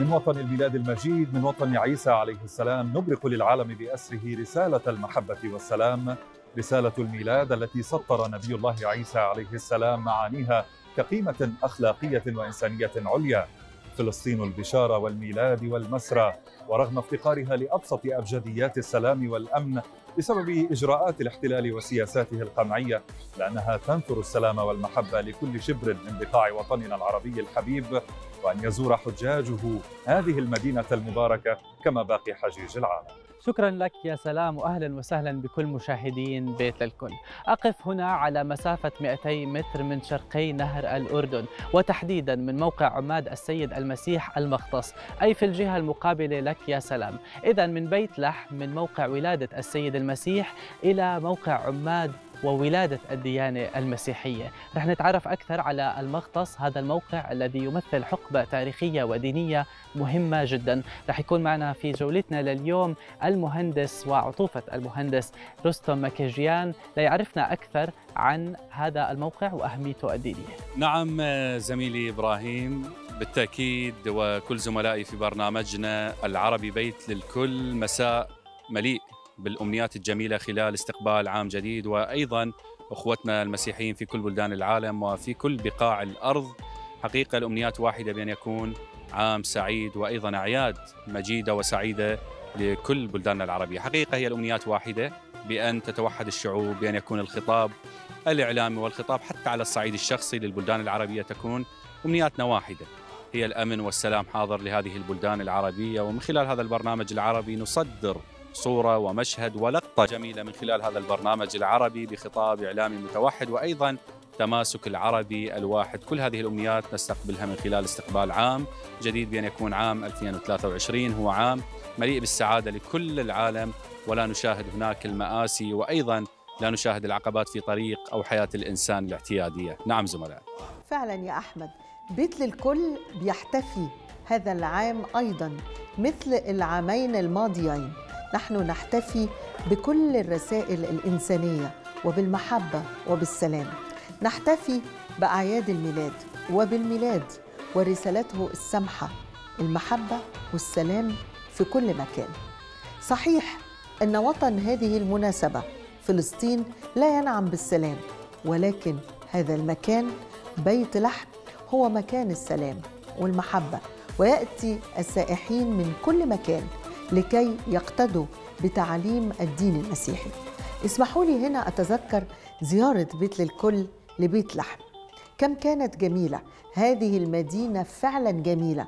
من وطن الميلاد المجيد، من وطن عيسى عليه السلام، نبرق للعالم بأسره رسالة المحبة والسلام، رسالة الميلاد التي سطر نبي الله عيسى عليه السلام معانيها كقيمة أخلاقية وإنسانية عليا. فلسطين البشارة والميلاد والمسرى، ورغم افتقارها لأبسط أبجديات السلام والأمن بسبب إجراءات الاحتلال وسياساته القمعية، لأنها تنثر السلام والمحبة لكل شبر من بقاع وطننا العربي الحبيب، وأن يزور حجاجه هذه المدينة المباركة كما باقي حجيج العالم. شكرا لك يا سلام، وأهلا وسهلا بكل مشاهدين بيت الكل. أقف هنا على مسافة 200 متر من شرقي نهر الأردن، وتحديدا من موقع عماد السيد المسيح المختص، أي في الجهة المقابلة لك يا سلام. إذن من بيت لحم، من موقع ولادة السيد المسيح إلى موقع عماد وولادة الديانة المسيحية. رح نتعرف أكثر على المختص، هذا الموقع الذي يمثل حقبة تاريخية ودينية مهمة جدا. رح يكون معنا في جولتنا لليوم المهندس وعطوفة المهندس رستم مكيجيان ليعرفنا أكثر عن هذا الموقع وأهميته الدينية. نعم زميلي إبراهيم، بالتأكيد، وكل زملائي في برنامجنا العربي بيت للكل، مساء مليء بالأمنيات الجميلة خلال استقبال عام جديد، وأيضا أخوتنا المسيحيين في كل بلدان العالم وفي كل بقاع الأرض. حقيقة الأمنيات واحدة، بأن يكون عام سعيد وأيضا أعياد مجيدة وسعيدة لكل بلداننا العربية. حقيقة هي الأمنيات واحدة، بأن تتوحد الشعوب، بأن يكون الخطاب الإعلامي والخطاب حتى على الصعيد الشخصي للبلدان العربية تكون أمنياتنا واحدة، هي الأمن والسلام حاضر لهذه البلدان العربية. ومن خلال هذا البرنامج العربي نصدر صورة ومشهد ولقطة جميلة من خلال هذا البرنامج العربي بخطاب إعلامي متوحد، وأيضا تماسك العربي الواحد. كل هذه الأمنيات نستقبلها من خلال استقبال عام جديد، بأن يكون عام 2023 هو عام مليء بالسعادة لكل العالم، ولا نشاهد هناك المآسي، وأيضا لا نشاهد العقبات في طريق أو حياة الإنسان الاعتيادية. نعم زملاء، فعلا يا أحمد، بيت للكل بيحتفي هذا العام أيضا مثل العامين الماضيين. نحن نحتفي بكل الرسائل الإنسانية وبالمحبة وبالسلام، نحتفي بأعياد الميلاد وبالميلاد ورسالته السمحة، المحبة والسلام في كل مكان. صحيح أن وطن هذه المناسبة فلسطين لا ينعم بالسلام، ولكن هذا المكان بيت لحم هو مكان السلام والمحبة، ويأتي السائحين من كل مكان لكي يقتدوا بتعاليم الدين المسيحي. اسمحوا لي هنا أتذكر زيارة بيت للكل لبيت لحم، كم كانت جميلة هذه المدينة، فعلا جميلة،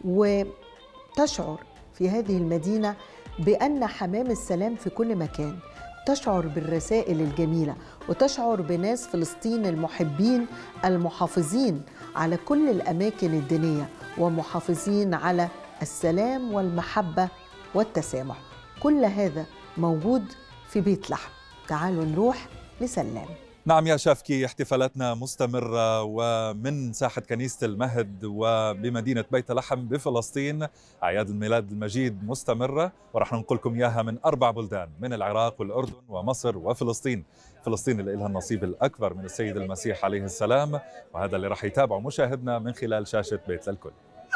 وتشعر في هذه المدينة بأن حمام السلام في كل مكان، تشعر بالرسائل الجميلة، وتشعر بناس فلسطين المحبين المحافظين على كل الأماكن الدينية، ومحافظين على السلام والمحبة والتسامح. كل هذا موجود في بيت لحم. تعالوا نروح لسلام. نعم يا شافكي، احتفالاتنا مستمرة، ومن ساحة كنيسة المهد وبمدينة بيت لحم بفلسطين أعياد الميلاد المجيد مستمرة، ورح ننقلكم إياها من 4 بلدان، من العراق والأردن ومصر وفلسطين. فلسطين اللي لها النصيب الأكبر من السيد المسيح عليه السلام، وهذا اللي رح يتابعه مشاهدنا من خلال شاشة بيت للكل.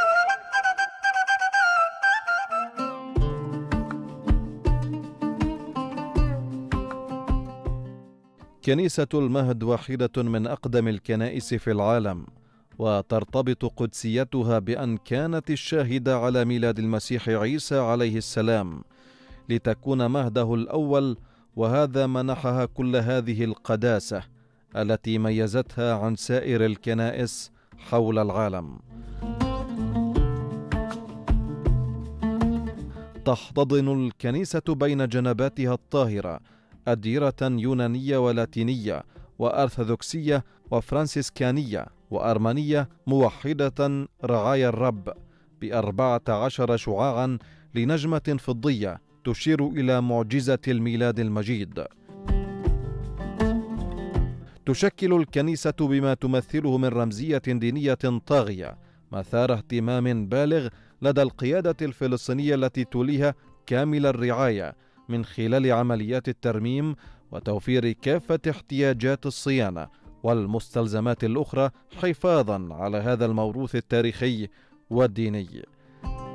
كنيسة المهد واحدة من أقدم الكنائس في العالم، وترتبط قدسيتها بأن كانت الشاهدة على ميلاد المسيح عيسى عليه السلام لتكون مهده الأول، وهذا منحها كل هذه القداسة التي ميزتها عن سائر الكنائس حول العالم. تحتضن الكنيسة بين جنباتها الطاهرة أديرة يونانية ولاتينية وأرثوذكسية وفرانسيسكانية وأرمنية موحدة رعايا الرب ب14 شعاعا لنجمة فضية تشير إلى معجزة الميلاد المجيد. تشكل الكنيسة بما تمثله من رمزية دينية طاغية مثار اهتمام بالغ لدى القيادة الفلسطينية التي توليها كامل الرعاية من خلال عمليات الترميم وتوفير كافة احتياجات الصيانة والمستلزمات الأخرى حفاظا على هذا الموروث التاريخي والديني.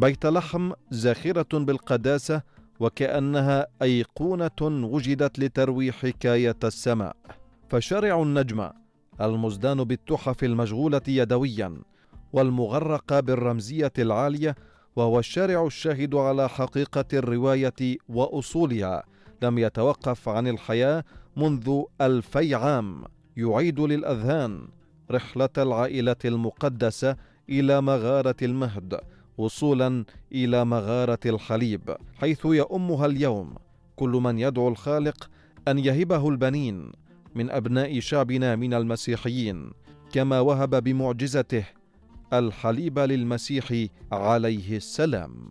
بيت لحم زاخرة بالقداسة وكأنها أيقونة وجدت لتروي حكاية السماء. فشارع النجمة المزدان بالتحف المشغولة يدويا والمغرقة بالرمزية العالية، وهو الشارع الشاهد على حقيقة الرواية وأصولها، لم يتوقف عن الحياة منذ 2000 عام، يعيد للأذهان رحلة العائلة المقدسة إلى مغارة المهد وصولا إلى مغارة الحليب، حيث يؤمها اليوم كل من يدعو الخالق أن يهبه البنين من أبناء شعبنا من المسيحيين، كما وهب بمعجزته الحليب للمسيح عليه السلام.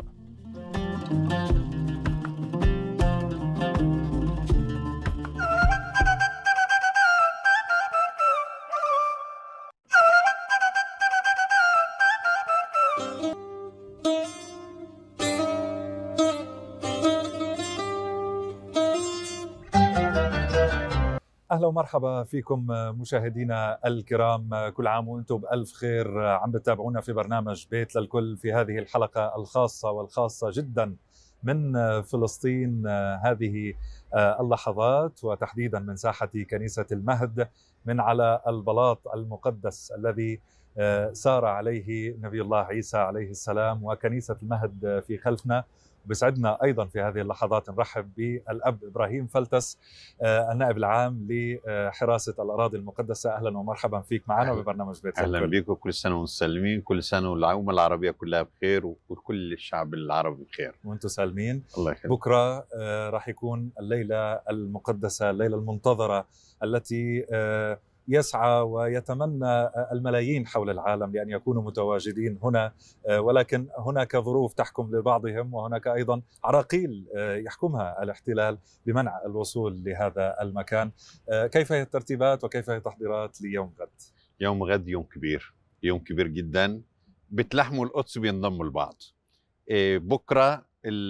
أهلا ومرحبا فيكم مشاهدينا الكرام، كل عام وأنتم بألف خير. عم بتابعونا في برنامج بيت للكل في هذه الحلقة الخاصة والخاصة جدا من فلسطين، هذه اللحظات وتحديدا من ساحة كنيسة المهد، من على البلاط المقدس الذي سار عليه نبي الله عيسى عليه السلام، وكنيسة المهد في خلفنا. بسعدنا أيضا في هذه اللحظات نرحب بالأب إبراهيم فلتس، النائب العام لحراسة الأراضي المقدسة. أهلا ومرحبا فيك معنا ببرنامج بيت أهلا بكم، كل سنة وانتم سالمين، كل سنة والأمة العربية كلها بخير وكل الشعب العربي بخير وانتم سالمين. الله يخير. بكرة راح يكون الليلة المقدسة، الليلة المنتظرة التي يسعى ويتمنى الملايين حول العالم لأن يكونوا متواجدين هنا، ولكن هناك ظروف تحكم لبعضهم وهناك أيضا عراقيل يحكمها الاحتلال بمنع الوصول لهذا المكان. كيف هي الترتيبات وكيف هي التحضيرات ليوم غد؟ يوم غد يوم كبير، يوم كبير جدا. بيت لحم والقدس بينضموا لبعض. بكرة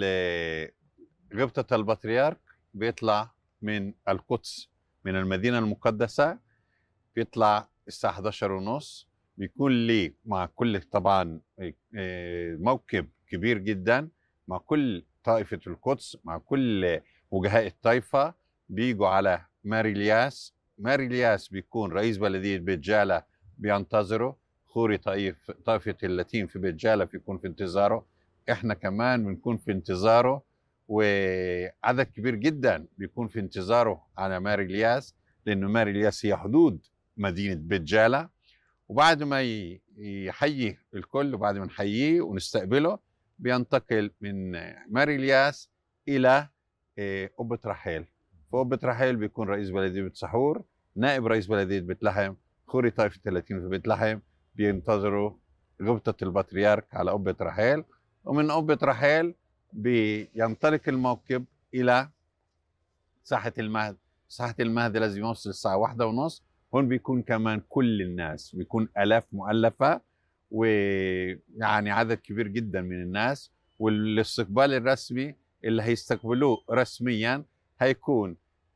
غبطة البطريرك بيطلع من القدس، من المدينة المقدسة، بيطلع الساعة 11:30. بيكون لي مع كل طبعا موكب كبير جدا مع كل طائفة القدس، مع كل وجهاء الطائفة. بيجوا على ماري الياس. ماري الياس بيكون رئيس بلدية بيت جالة بينتظره، خوري طائفة اللاتين في بيت جالة بيكون في انتظاره، احنا كمان بنكون في انتظاره، وعدد كبير جدا بيكون في انتظاره على ماري الياس، لأنه ماري الياس هي حدود مدينة بيت جالة. وبعد ما يحيي الكل وبعد ما نحييه ونستقبله بينتقل من ماري الياس إلى قبة رحيل. في قبة رحيل بيكون رئيس بلدية بيت سحور، نائب رئيس بلدية بيت لحم، خوري طائفة 30 في بيت لحم، بينتظروا غبطة البطريرك على قبة رحيل. ومن قبة رحيل بينطلق الموكب إلى ساحة المهد. ساحة المهد لازم يوصل الساعة 1:30. هون بيكون كمان كل الناس، بيكون آلاف مؤلفة ويعني عدد كبير جدا من الناس. والاستقبال الرسمي اللي هيستقبلوه رسميا هيكون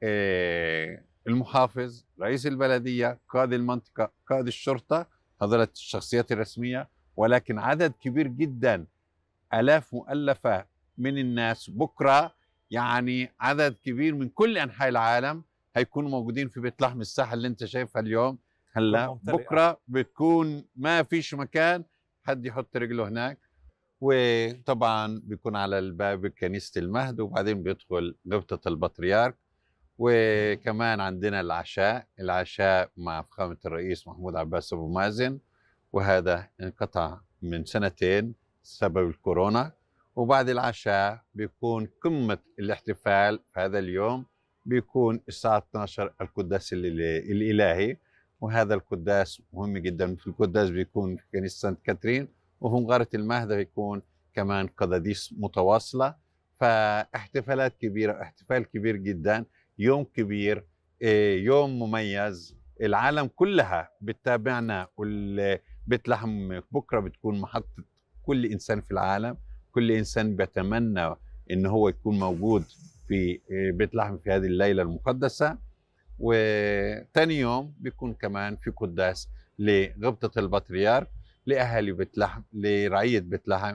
المحافظ، رئيس البلدية، قائد المنطقة، قائد الشرطة، هذول الشخصيات الرسمية. ولكن عدد كبير جدا، آلاف مؤلفة من الناس بكرة، يعني عدد كبير من كل أنحاء العالم هيكونوا موجودين في بيت لحم. الساحة اللي انت شايفها اليوم هلا بكرة بتكون ما فيش مكان حد يحط رجله هناك. وطبعا بيكون على الباب كنيسة المهد، وبعدين بيدخل غبطة البطريرك. وكمان عندنا العشاء مع فخامة الرئيس محمود عباس أبو مازن، وهذا انقطع من 2 بسبب الكورونا. وبعد العشاء بيكون قمة الاحتفال في هذا اليوم، بيكون الساعة 12 القداس الإلهي. وهذا القداس مهم جدا. في القداس بيكون في كنيسة سانت كاترين، وفي مغارة المهد بيكون كمان قداديس متواصلة. فاحتفالات كبيرة، احتفال كبير جدا، يوم كبير، يوم مميز. العالم كلها بتتابعنا، والبيت لحم بكرة بتكون محطة كل إنسان في العالم. كل إنسان بيتمنى إن هو يكون موجود في بيت لحم في هذه الليلة المقدسة. وثاني يوم بيكون كمان في قداس لغبطة البطريرك لأهالي بيت لحم، لرعية بيت لحم.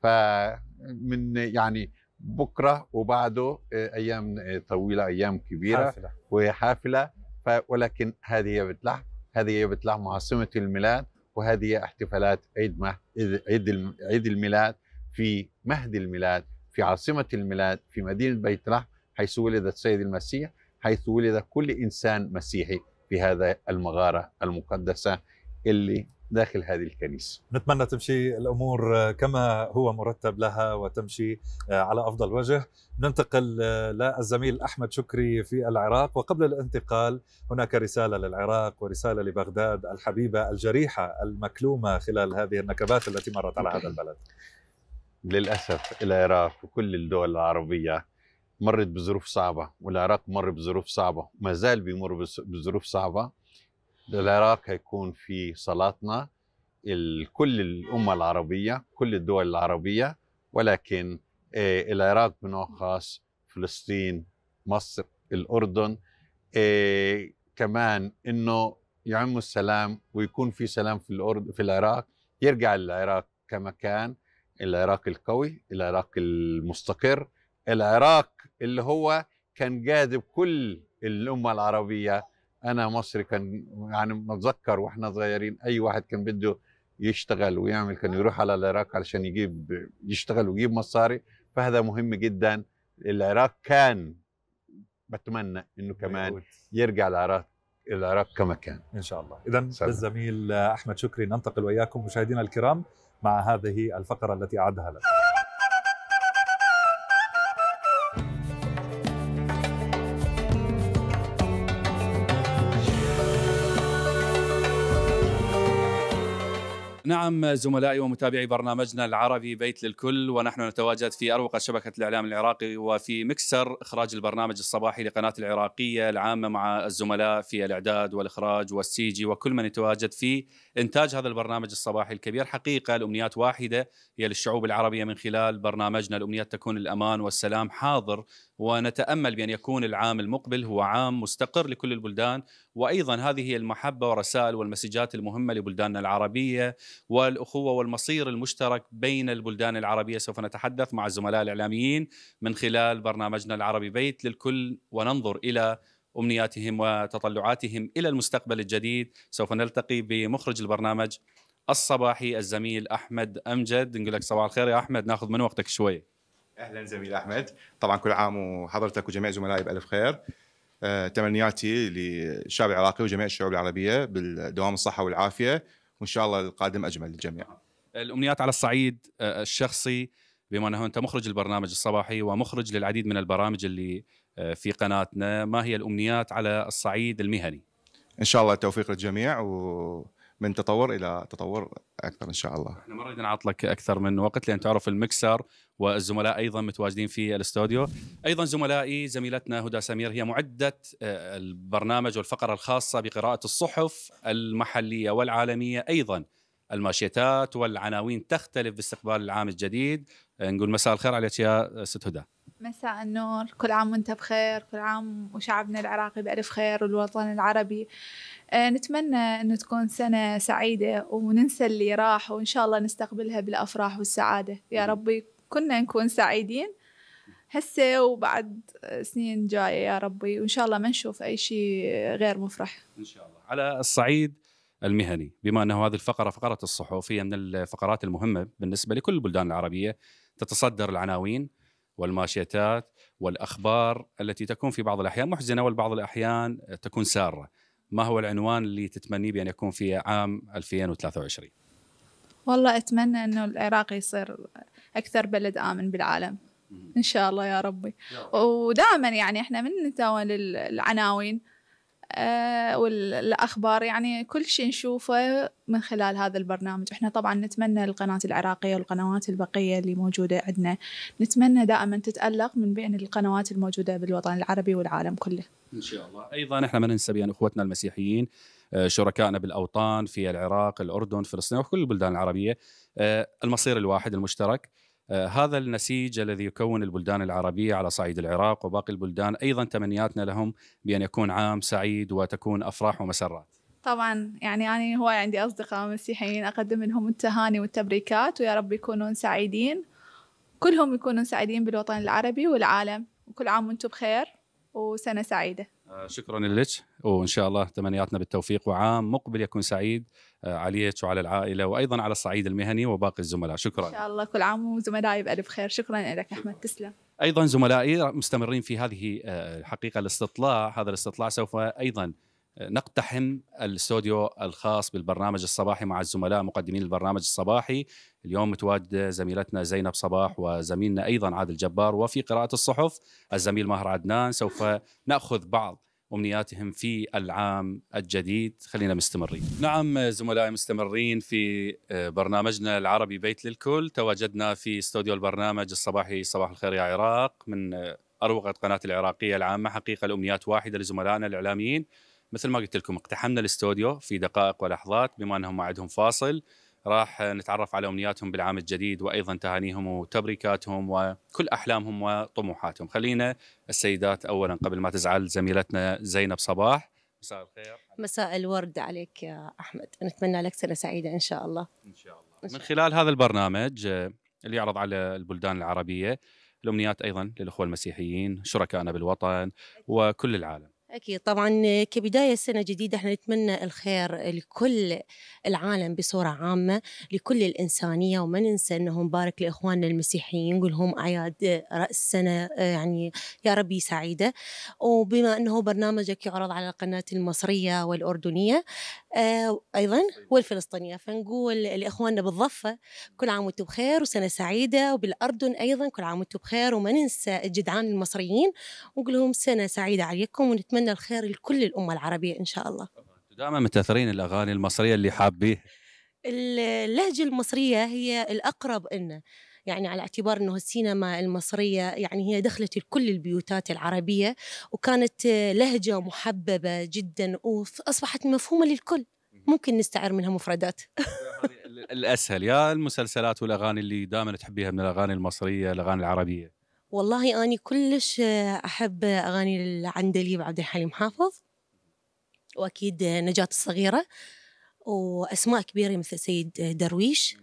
فمن يعني بكره وبعده ايام طويله، ايام كبيره حافلة. وحافله. ولكن هذه هي بيت لحم، هذه هي بيت لحم عاصمه الميلاد، وهذه هي احتفالات عيد الميلاد في مهد الميلاد، في عاصمه الميلاد، في مدينه بيت لحم، حيث ولد السيد المسيح، حيث ولد كل انسان مسيحي في هذا المغاره المقدسه اللي داخل هذه الكنيسه. نتمنى تمشي الأمور كما هو مرتب لها وتمشي على أفضل وجه. ننتقل للزميل أحمد شكري في العراق، وقبل الانتقال هناك رسالة للعراق ورسالة لبغداد الحبيبة الجريحة المكلومة خلال هذه النكبات التي مرت على هذا البلد. للأسف العراق وكل الدول العربية مرت بظروف صعبة، والعراق مر بظروف صعبة، ما زال بيمر بظروف صعبة. العراق هيكون في صلاتنا كل الأمة العربية، كل الدول العربية، ولكن العراق بنوع خاص، فلسطين، مصر، الأردن، كمان إنه يعم السلام ويكون في سلام في العراق، يرجع العراق كما كان، العراق القوي، العراق المستقر، العراق اللي هو كان جاذب كل الأمة العربية. أنا مصري، كان يعني نتذكر وإحنا صغيرين أي واحد كان بده يشتغل ويعمل كان يروح على العراق علشان يشتغل ويجيب مصاري، فهذا مهم جدا. العراق كان بتمنى إنه كمان يرجع العراق كما كان إن شاء الله. إذن بالزميل أحمد شكري ننتقل وإياكم مشاهدينا الكرام مع هذه الفقرة التي أعدها لنا. نعم زملائي ومتابعي برنامجنا العربي بيت للكل، ونحن نتواجد في أروقة شبكة الإعلام العراقي وفي مكسر إخراج البرنامج الصباحي لقناة العراقية العامة مع الزملاء في الإعداد والإخراج والسيجي وكل من يتواجد في إنتاج هذا البرنامج الصباحي الكبير. حقيقة الأمنيات واحدة هي للشعوب العربية من خلال برنامجنا، الأمنيات تكون الأمان والسلام حاضر، ونتأمل بأن يكون العام المقبل هو عام مستقر لكل البلدان. وأيضا هذه هي المحبة والرسائل والمسجات المهمة لبلداننا العربية والأخوة والمصير المشترك بين البلدان العربية. سوف نتحدث مع الزملاء الإعلاميين من خلال برنامجنا العربي بيت للكل وننظر إلى أمنياتهم وتطلعاتهم إلى المستقبل الجديد. سوف نلتقي بمخرج البرنامج الصباحي الزميل أحمد أمجد. نقول لك صباح الخير يا أحمد، ناخذ من وقتك شوي. أهلا زميل أحمد، طبعا كل عام وحضرتك وجميع زملائي بألف خير. تمنياتي للشعب العراقي وجميع الشعوب العربية بالدوام الصحة والعافية، وإن شاء الله القادم أجمل للجميع. الأمنيات على الصعيد الشخصي، بما أنه أنت مخرج البرنامج الصباحي ومخرج للعديد من البرامج اللي في قناتنا، ما هي الأمنيات على الصعيد المهني؟ إن شاء الله التوفيق للجميع ومن تطور إلى تطور أكثر إن شاء الله. احنا ما نريد نعطلك أكثر من وقت لأن تعرف المكسر والزملاء أيضا متواجدين في الاستوديو. أيضا زملائي زميلتنا هدى سمير هي معدة البرنامج والفقرة الخاصة بقراءة الصحف المحلية والعالمية، أيضا الماشيتات والعناوين تختلف باستقبال العام الجديد. نقول مساء الخير عليك يا ست هدى. مساء النور، كل عام وانت بخير، كل عام وشعبنا العراقي بألف خير والوطن العربي. نتمنى أنه تكون سنة سعيدة وننسى اللي راح، وإن شاء الله نستقبلها بالأفراح والسعادة يا ربي. كنا نكون سعيدين هسه وبعد سنين جاية يا ربي، وإن شاء الله ما نشوف أي شيء غير مفرح إن شاء الله. على الصعيد المهني، بما أنه هذه الفقرة فقرة الصحف هي من الفقرات المهمة بالنسبة لكل البلدان العربية، تتصدر العناوين والماشيتات والأخبار التي تكون في بعض الأحيان محزنة والبعض الأحيان تكون سارة. ما هو العنوان اللي تتمنيه بأن يكون في عام 2023؟ والله أتمنى أنه العراق يصير أكثر بلد آمن بالعالم إن شاء الله يا ربي. ودائما يعني إحنا من نتناول العناوين والأخبار، يعني كل شيء نشوفه من خلال هذا البرنامج. إحنا طبعا نتمنى القناة العراقية والقنوات البقية اللي موجودة عندنا، نتمنى دائما تتألق من بين القنوات الموجودة بالوطن العربي والعالم كله إن شاء الله. أيضا إحنا ما ننسى بأن أخوتنا المسيحيين شركائنا بالأوطان في العراق، الأردن، فلسطين وكل البلدان العربية، المصير الواحد المشترك. هذا النسيج الذي يكون البلدان العربية على صعيد العراق وباقي البلدان، أيضا تمنياتنا لهم بأن يكون عام سعيد وتكون أفراح ومسرات. طبعا يعني هو عندي أصدقاء مسيحيين أقدم لهم التهاني والتبريكات، ويا رب يكونون سعيدين كلهم يكونوا سعيدين بالوطن العربي والعالم، وكل عام وانتم بخير وسنة سعيدة. شكرا لك، وإن شاء الله تمنياتنا بالتوفيق وعام مقبل يكون سعيد عليك وعلى العائلة وأيضا على الصعيد المهني وباقي الزملاء. شكرا إن شاء الله كل عام وزملائي بألف خير. شكرا لك أحمد، تسلم. أيضا زملائي مستمرين في هذه الحقيقة الاستطلاع. هذا الاستطلاع سوف أيضا نقتحم الاستوديو الخاص بالبرنامج الصباحي مع الزملاء مقدمين البرنامج الصباحي. اليوم متواجدة زميلتنا زينب صباح وزميلنا أيضا عادل جبار، وفي قراءة الصحف الزميل ماهر عدنان. سوف نأخذ بعض أمنياتهم في العام الجديد. خلينا مستمرين. نعم زملائي، مستمرين في برنامجنا العربي بيت للكل. تواجدنا في استوديو البرنامج الصباحي صباح الخير يا عراق من أروقة قناة العراقية العامة. حقيقة الأمنيات واحدة لزملائنا الإعلاميين. مثل ما قلت لكم اقتحمنا الاستوديو في دقائق ولحظات، بما أنهم موعدهم فاصل راح نتعرف على أمنياتهم بالعام الجديد وأيضا تهانيهم وتبريكاتهم وكل أحلامهم وطموحاتهم. خلينا السيدات أولا قبل ما تزعل زميلتنا زينب صباح. مساء الخير. مساء الورد عليك يا أحمد، نتمنى لك سنة سعيدة إن شاء الله. إن شاء الله. من خلال هذا البرنامج اللي يعرض على البلدان العربية، الأمنيات أيضا للأخوة المسيحيين شركائنا بالوطن وكل العالم. أكيد طبعا، كبداية سنة جديدة احنا نتمنى الخير لكل العالم بصورة عامة، لكل الإنسانية، وما ننسى أنه نبارك لإخواننا المسيحيين، نقول لهم أعياد رأس سنة يعني يا ربي سعيدة. وبما أنه برنامجك يعرض على القناة المصرية والأردنية أيضا والفلسطينية، فنقول لإخواننا بالضفة كل عام وانتم بخير وسنة سعيدة، وبالأردن أيضا كل عام وانتم بخير، وما ننسى الجدعان المصريين ونقول لهم سنة سعيدة عليكم، ونتمنى الخير لكل الأمة العربية إن شاء الله. دائما متأثرين الأغاني المصرية اللي حابيه. اللهجة المصرية هي الأقرب لنا، يعني على اعتبار أنه السينما المصرية يعني هي دخلت لكل البيوتات العربية، وكانت لهجة محببة جدا وأصبحت مفهومة للكل، ممكن نستعر منها مفردات. الأسهل يا المسلسلات والأغاني اللي دائما تحبيها من الأغاني المصرية الأغاني العربية؟ والله أنا كلش أحب أغاني العندليب عبد الحليم حافظ، وأكيد نجاة الصغيرة، وأسماء كبيرة مثل سيد درويش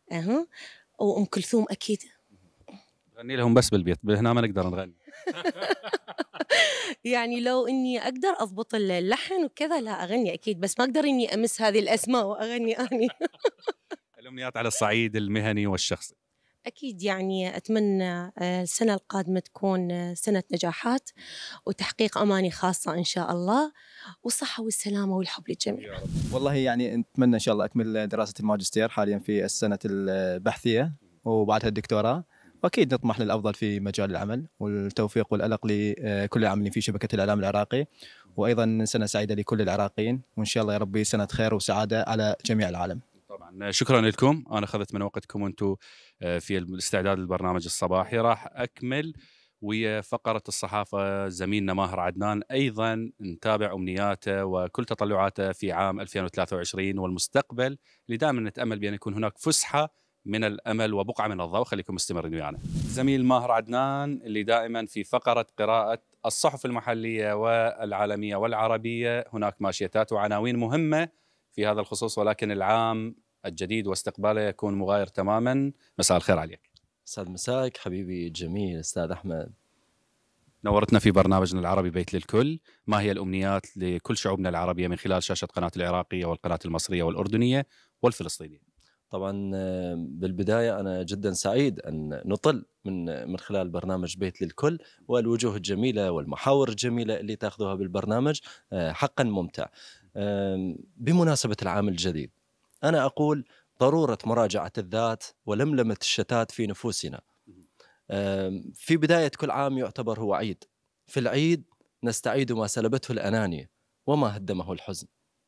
وأم كلثوم أكيد. غني لهم بس بالبيت، هنا ما نقدر نغني. يعني لو إني أقدر أضبط اللحن وكذا لا أغني أكيد، بس ما أقدر إني أمس هذه الأسماء وأغني أني. الأمنيات على الصعيد المهني والشخصي. أكيد يعني أتمنى السنة القادمة تكون سنة نجاحات وتحقيق أماني خاصة إن شاء الله، والصحة والسلامة والحب للجميع. والله يعني نتمنى إن شاء الله أكمل دراسة الماجستير حاليا في السنة البحثية وبعدها الدكتوراه، وأكيد نطمح للأفضل في مجال العمل، والتوفيق والألق لكل العاملين في شبكة الإعلام العراقي، وأيضا سنة سعيدة لكل العراقيين، وإن شاء الله يا ربي سنة خير وسعادة على جميع العالم. طبعا شكرا لكم، أنا أخذت من وقتكم وأنتم في الاستعداد للبرنامج الصباحي. راح أكمل ويا فقرة الصحافة زميلنا ماهر عدنان، أيضا نتابع أمنياته وكل تطلعاته في عام 2023 والمستقبل اللي دائما نتأمل بأن يكون هناك فسحة من الأمل وبقعة من الضوء. خليكم مستمرين ويانا. زميل ماهر عدنان اللي دائما في فقرة قراءة الصحف المحلية والعالمية والعربية، هناك ماشيتات وعناوين مهمة في هذا الخصوص، ولكن العام الجديد واستقباله يكون مغاير تماما. مساء الخير عليك. سعد مساك حبيبي الجميل أستاذ أحمد. نورتنا في برنامجنا العربي بيت للكل. ما هي الأمنيات لكل شعوبنا العربية من خلال شاشة قناة العراقية والقناة المصرية والأردنية والفلسطينية؟ طبعا بالبداية أنا جدا سعيد أن نطل من خلال برنامج بيت للكل والوجوه الجميلة والمحاور الجميلة اللي تأخذوها بالبرنامج، حقا ممتع. بمناسبة العام الجديد أنا أقول ضرورة مراجعة الذات ولملمة الشتات في نفوسنا. في بداية كل عام يعتبر هو عيد، في العيد نستعيد ما سلبته الأنانية وما هدمه الحزن.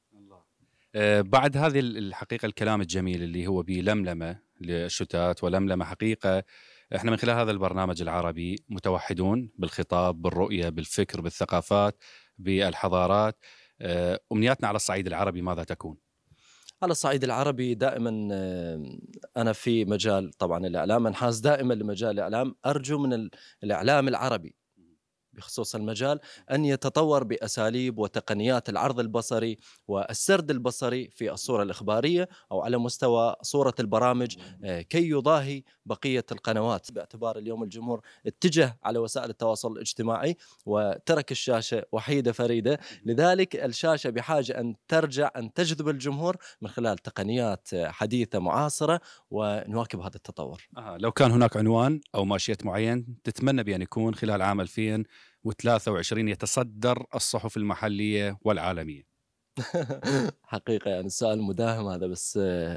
بعد هذه الحقيقة الكلام الجميل اللي هو بلملمة للشتات ولملمة حقيقة، احنا من خلال هذا البرنامج العربي متوحدون بالخطاب، بالرؤية، بالفكر، بالثقافات، بالحضارات. أمنياتنا على الصعيد العربي ماذا تكون؟ على الصعيد العربي دائما أنا في مجال طبعا الإعلام، انحاز دائما لمجال الإعلام، أرجو من الإعلام العربي بخصوص المجال أن يتطور بأساليب وتقنيات العرض البصري والسرد البصري في الصورة الإخبارية أو على مستوى صورة البرامج كي يضاهي بقية القنوات، باعتبار اليوم الجمهور اتجه على وسائل التواصل الاجتماعي وترك الشاشة وحيدة فريدة. لذلك الشاشة بحاجة أن ترجع أن تجذب الجمهور من خلال تقنيات حديثة معاصرة ونواكب هذا التطور. لو كان هناك عنوان أو ماشية معين تتمنى بأن يكون خلال عام 2023 يتصدر الصحف المحلية والعالمية؟ حقيقة يعني السؤال مداهم هذا، بس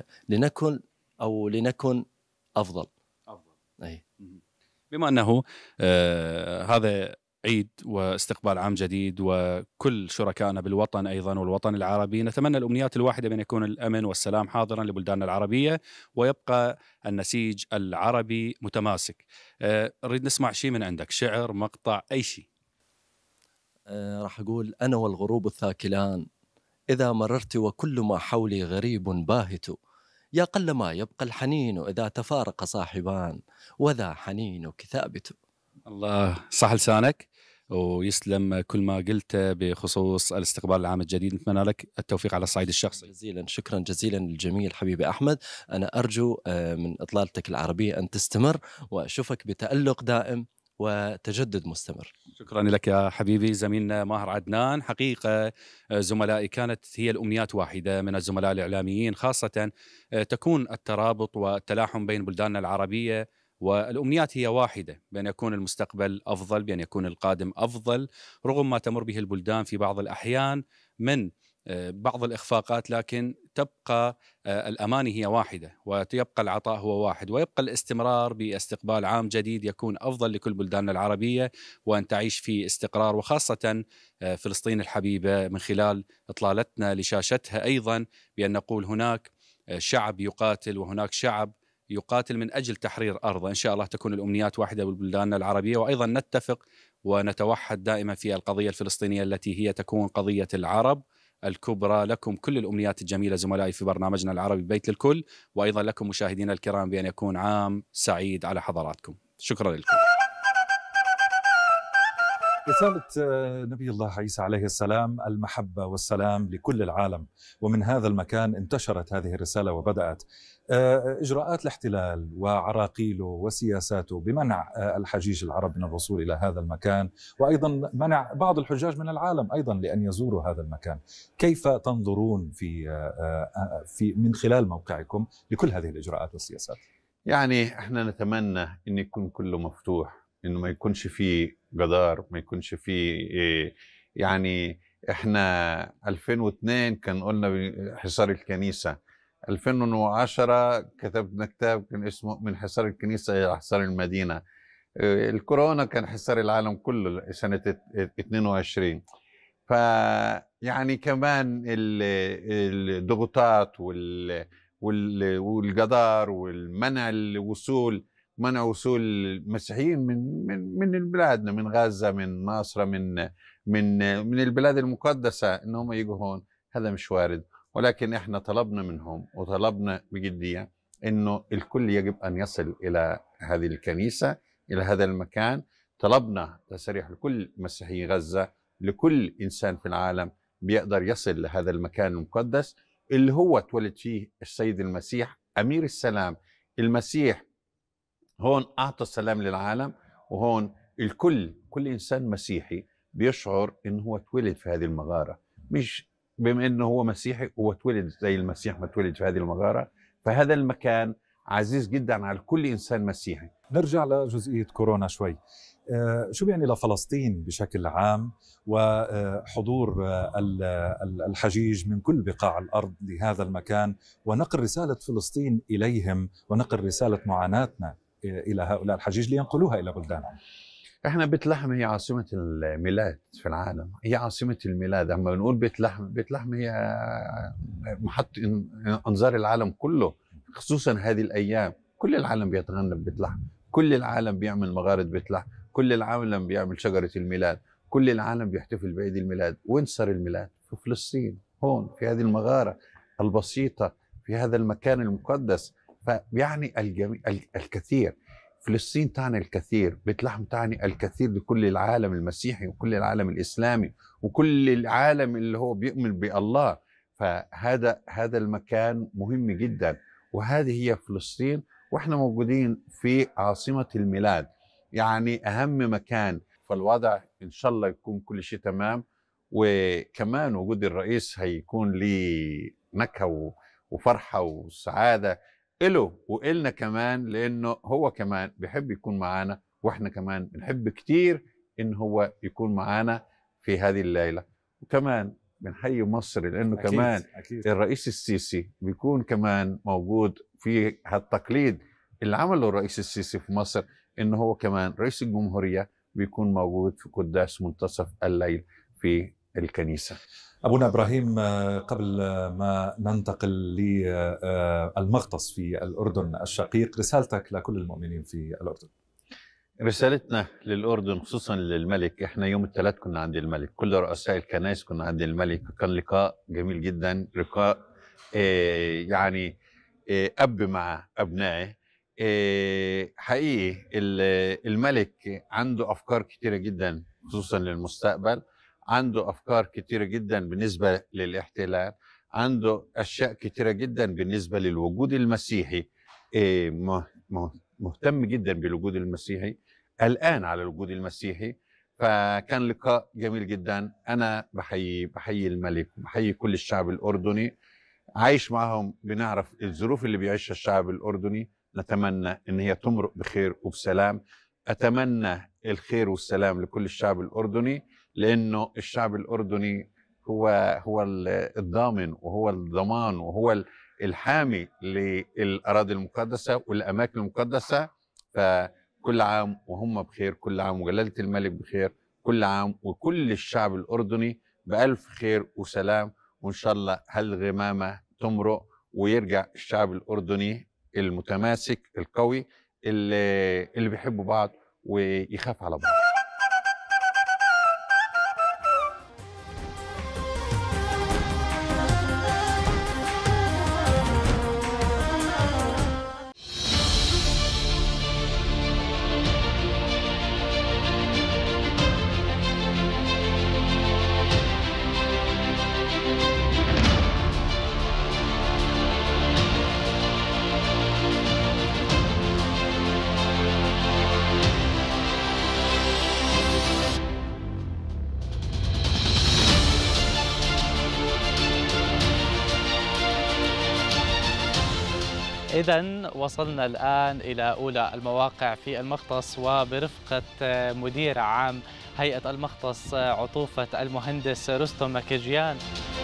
لنكن أفضل. أي. بما أنه هذا عيد واستقبال عام جديد وكل شركائنا بالوطن أيضا والوطن العربي، نتمنى الأمنيات الواحدة بأن يكون الأمن والسلام حاضرا لبلداننا العربية ويبقى النسيج العربي متماسك. نريد نسمع شيء من عندك، شعر، مقطع، أي شيء. راح أقول: أنا والغروب الثاكلان إذا مررت وكل ما حولي غريب باهت، يا قل ما يبقى الحنين إذا تفارق صاحبان وذا حنينك ثابت. الله، صح لسانك ويسلم كل ما قلته بخصوص الاستقبال العام الجديد. نتمنى لك التوفيق على الصعيد الشخصي. جزيلا شكرا جزيلا للجميل حبيبي أحمد. أنا أرجو من إطلالتك العربية أن تستمر وأشوفك بتألق دائم وتجدد مستمر. شكرا لك يا حبيبي. زميلنا ماهر عدنان، حقيقة زملائي كانت هي الأمنيات واحدة من الزملاء الإعلاميين، خاصة تكون الترابط والتلاحم بين بلداننا العربية، والأمنيات هي واحدة، بأن يكون المستقبل أفضل، بأن يكون القادم أفضل، رغم ما تمر به البلدان في بعض الأحيان من بعض الإخفاقات، لكن تبقى الأماني هي واحدة، ويبقى العطاء هو واحد، ويبقى الاستمرار باستقبال عام جديد يكون أفضل لكل بلداننا العربية، وأن تعيش في استقرار، وخاصة فلسطين الحبيبة من خلال إطلالتنا لشاشتها أيضا، بأن نقول هناك شعب يقاتل وهناك شعب يقاتل من أجل تحرير أرضه. إن شاء الله تكون الأمنيات واحدة ببلداننا العربية، وأيضا نتفق ونتوحد دائما في القضية الفلسطينية التي هي تكون قضية العرب الكبرى. لكم كل الأمنيات الجميلة زملائي في برنامجنا العربي بيت للكل، وأيضا لكم مشاهدينا الكرام بأن يكون عام سعيد على حضراتكم. شكرا لكم. رسالة نبي الله عيسى عليه السلام المحبة والسلام لكل العالم، ومن هذا المكان انتشرت هذه الرسالة وبدأت إجراءات الاحتلال وعراقيله وسياساته بمنع الحجيج العرب من الوصول إلى هذا المكان، وأيضا منع بعض الحجاج من العالم أيضا لأن يزوروا هذا المكان. كيف تنظرون في من خلال موقعكم لكل هذه الإجراءات والسياسات؟ يعني احنا نتمنى أن يكون كله مفتوح، انه ما يكونش فيه جدار، ما يكونش فيه يعني احنا 2002 كان قلنا حصار الكنيسة، 2010 كتبنا كتاب كان اسمه من حصار الكنيسة إلى حصار المدينة، الكورونا كان حصار العالم كله سنة 22. فيعني كمان الضغوطات والجدار والمنع الوصول، منع وصول المسيحيين من بلادنا، من غزة، من مصر، من البلاد المقدسة انهم يجوا هون، هذا مش وارد. ولكن احنا طلبنا منهم وطلبنا بجدية انه الكل يجب ان يصل الى هذه الكنيسة، الى هذا المكان. طلبنا تصريح لكل مسيحي غزة، لكل انسان في العالم بيقدر يصل لهذا المكان المقدس اللي هو اتولد فيه السيد المسيح امير السلام. المسيح هون أعطى السلام للعالم، وهون كل إنسان مسيحي بيشعر إنه هو اتولد في هذه المغارة، مش بما إنه هو مسيحي هو اتولد زي المسيح ما اتولد في هذه المغارة. فهذا المكان عزيز جدا على كل إنسان مسيحي. نرجع لجزئية كورونا شوي. شو بيعني لفلسطين بشكل عام وحضور الحجيج من كل بقاع الأرض لهذا المكان ونقل رسالة فلسطين إليهم ونقل رسالة معاناتنا إلى هؤلاء الحجيج لينقلوها إلى بلدانهم؟ احنا بيت لحم هي عاصمة الميلاد في العالم، هي عاصمة الميلاد. اما بنقول بيت لحم هي محط انظار العالم كله، خصوصا هذه الأيام. كل العالم بيتغنى ببيت لحم، كل العالم بيعمل مغارة بيت لحم، كل العالم بيعمل شجرة الميلاد، كل العالم بيحتفل بعيد الميلاد. وين صار الميلاد؟ في فلسطين، هون في هذه المغارة البسيطة، في هذا المكان المقدس. فيعني الكثير. فلسطين تعني الكثير، بيت لحم تعني الكثير لكل العالم المسيحي وكل العالم الإسلامي وكل العالم اللي هو بيؤمن بالله. فهذا المكان مهم جدا، وهذه هي فلسطين، واحنا موجودين في عاصمة الميلاد، يعني أهم مكان. فالوضع إن شاء الله يكون كل شيء تمام، وكمان وجود الرئيس هيكون ليه نكهة وفرحة وسعادة إله وإلنا كمان، لأنه هو كمان بيحب يكون معانا، وإحنا كمان بنحب كتير إن هو يكون معانا في هذه الليلة. وكمان بنحيي مصر لأنه أكيد كمان أكيد. الرئيس السيسي بيكون كمان موجود في هالتقليد اللي عمله الرئيس السيسي في مصر، إنه هو كمان رئيس الجمهورية بيكون موجود في قداس منتصف الليل في الكنيسة. أبونا إبراهيم، قبل ما ننتقل للمغطس في الأردن الشقيق، رسالتك لكل المؤمنين في الأردن. رسالتنا للأردن خصوصا للملك، احنا يوم الثلاث كنا عند الملك، كل رؤساء الكنائس كنا عند الملك، كان لقاء جميل جدا، لقاء يعني أب مع أبنائه. حقيقي الملك عنده أفكار كتيرة جدا خصوصا للمستقبل، عنده أفكار كتيرة جدا بالنسبة للاحتلال، عنده أشياء كتيرة جدا بالنسبة للوجود المسيحي، مهتم جدا بالوجود المسيحي، قلقان على الوجود المسيحي. فكان لقاء جميل جدا. أنا بحيي الملك وبحيي كل الشعب الأردني، عايش معهم، بنعرف الظروف اللي بيعيشها الشعب الأردني، نتمنى إن هي تمرق بخير وبسلام. أتمنى الخير والسلام لكل الشعب الأردني، لأنه الشعب الأردني هو الضامن وهو الضمان وهو الحامي للأراضي المقدسة والأماكن المقدسة. فكل عام وهم بخير، كل عام وجلالة الملك بخير، كل عام وكل الشعب الأردني بألف خير وسلام. وإن شاء الله هالغمامة تمرق ويرجع الشعب الأردني المتماسك القوي اللي بيحبوا بعض ويخاف على بعض. إذن وصلنا الآن إلى أولى المواقع في المغطس، وبرفقة مدير عام هيئة المغطس عطوفة المهندس رستم مكجيان.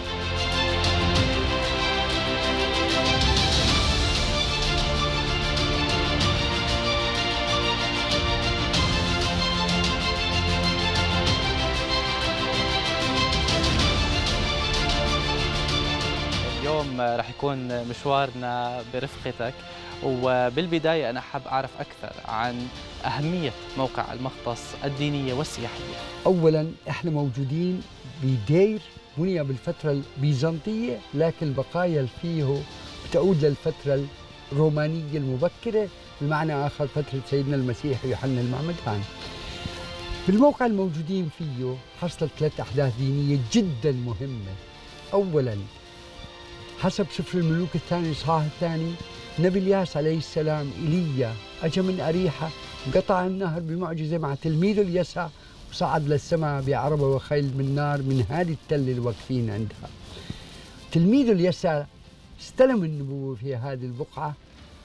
اليوم رح يكون مشوارنا برفقتك، وبالبداية أنا حاب أعرف أكثر عن أهمية موقع المغطس الدينية والسياحية. أولاً إحنا موجودين بدير بني بالفترة البيزنطية، لكن البقايا اللي فيه بتعود للفترة الرومانية المبكرة، بمعنى آخر فترة سيدنا المسيح ويوحنا المعمدان. بالموقع الموجودين فيه حصلت 3 أحداث دينية جداً مهمة. أولاً حسب سفر الملوك الثاني الإصحاح الثاني، نبي الياس عليه السلام إيليا أجا من أريحة، قطع النهر بمعجزة مع تلميذه اليسع، وصعد للسماء بعربة وخيل من نار من هذه التل اللي واقفين عندها. تلميذه اليسع استلم النبوة في هذه البقعة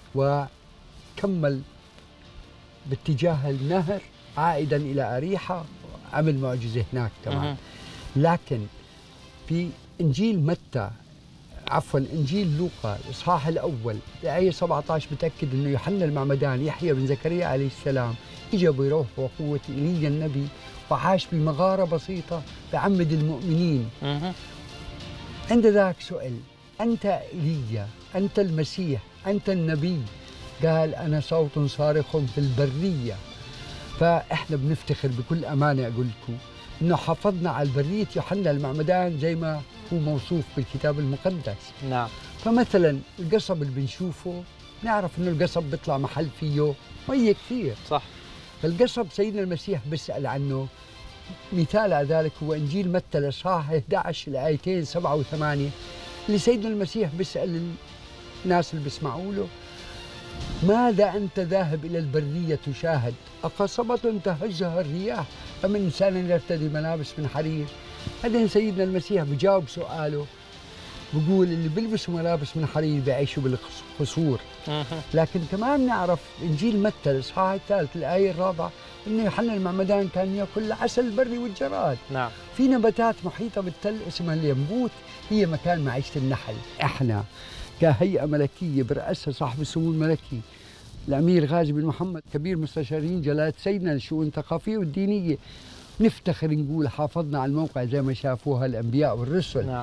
وكمل باتجاه النهر عائدا إلى أريحة، عمل معجزة هناك كمان. لكن في إنجيل متى إنجيل لوقا الإصحاح الأول الآية 17 بتأكد إنه يوحنا المعمدان يحيى بن زكريا عليه السلام إجا بروح وقوة إيليا النبي، وعاش بمغارة بسيطة بعمد المؤمنين. عند ذاك سؤال: أنت إيليا؟ أنت المسيح؟ أنت النبي؟ قال: أنا صوت صارخ في البرية. فإحنا بنفتخر بكل أمانة أقول لكم إنه حافظنا على البرية يوحنا المعمدان زي ما هو موصوف بالكتاب المقدس. نعم. فمثلا القصب اللي بنشوفه نعرف إنه القصب بيطلع محل فيه مية كثير. صح. فالقصب سيدنا المسيح بيسأل عنه. مثال على ذلك هو إنجيل متى الإصحاح 11 الآيتين 7 و8 اللي سيدنا المسيح بيسأل الناس اللي بيسمعوا له: ماذا أنت ذاهب إلى البرية تشاهد؟ أقصبة تهزها الرياح أم إنسان يرتدي ملابس من حرير؟ بعدين سيدنا المسيح بجاوب سؤاله بقول اللي بيلبسوا ملابس من حرير بيعيشوا بالقصور. لكن كمان نعرف إنجيل متى الإصحاح الثالث الآية الرابعة إنه يوحنا المعمدان كان يأكل العسل البري والجراد. نعم. في نباتات محيطة بالتل اسمها الينبوت، هي مكان معيشة النحل. إحنا كهيئة ملكية برأسها صاحب السمو الملكي الأمير غازي بن محمد كبير مستشارين جلالة سيدنا للشؤون الثقافية والدينية نفتخر نقول حافظنا على الموقع زي ما شافوها الأنبياء والرسل. نعم.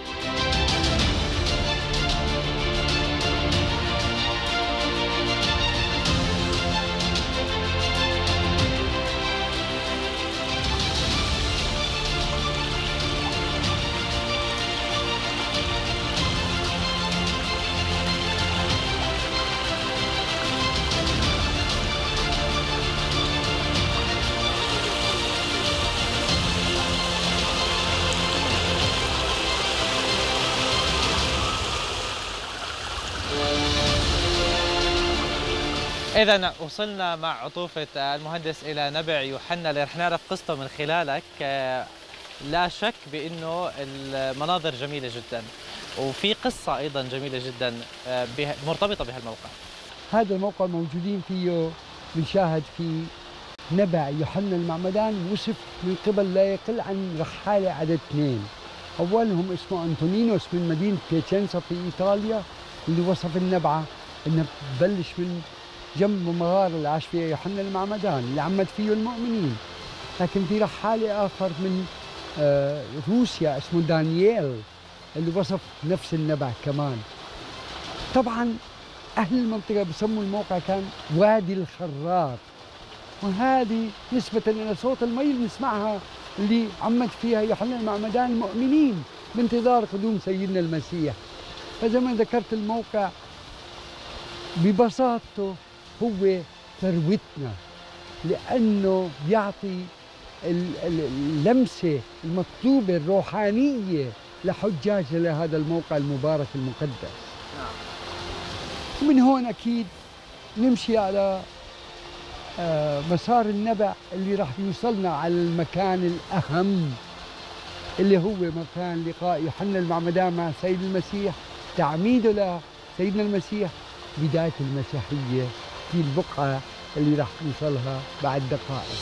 إذا وصلنا مع عطوفة المهندس إلى نبع يوحنا اللي رح نعرف قصته من خلالك. لا شك بأنه المناظر جميلة جدا وفي قصة أيضا جميلة جدا مرتبطة بهالموقع. هذا الموقع موجودين فيه بنشاهد في نبع يوحنا المعمدان وصف من قبل لا يقل عن رحالة عدد 2. أولهم اسمه أنطونينوس من مدينة بيتشنسا في إيطاليا اللي وصف النبعة إنه ببلش من جنب المغارة اللي عاش فيها يوحنا المعمدان اللي عمد فيه المؤمنين. لكن في رحالة آخر من روسيا اسمه دانييل اللي وصف نفس النبع كمان. طبعا أهل المنطقة بسموا الموقع كان وادي الخراط، وهذه نسبة إلى صوت المي اللي نسمعها اللي عمد فيها يوحنا المعمدان المؤمنين بانتظار قدوم سيدنا المسيح. فزي ما ذكرت الموقع ببساطته هو ثروتنا، لأنه بيعطي اللمسة المطلوبة الروحانية لحجاج لهذا الموقع المبارك المقدس. ومن هون أكيد نمشي على مسار النبع اللي راح يوصلنا على المكان الأهم اللي هو مكان لقاء يوحنا المعمدان مع سيد المسيح، تعميده لسيدنا المسيح، بداية المسيحية في البقعة اللي راح نوصلها بعد دقائق.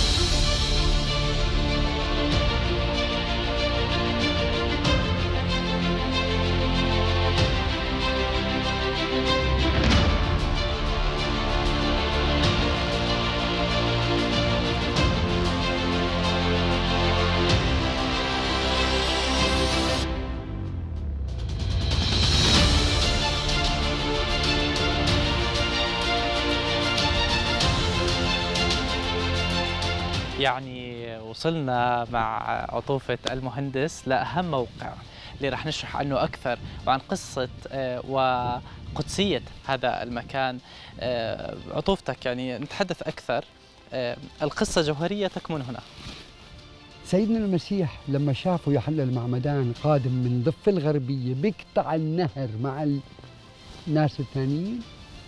يعني وصلنا مع عطوفة المهندس لأهم موقع اللي رح نشرح عنه أكثر وعن قصة وقدسية هذا المكان. عطوفتك يعني نتحدث أكثر، القصة جوهرية تكمن هنا. سيدنا المسيح لما شافوا يوحنا المعمدان قادم من ضفة الغربية بيقطع النهر مع الناس الثانيين،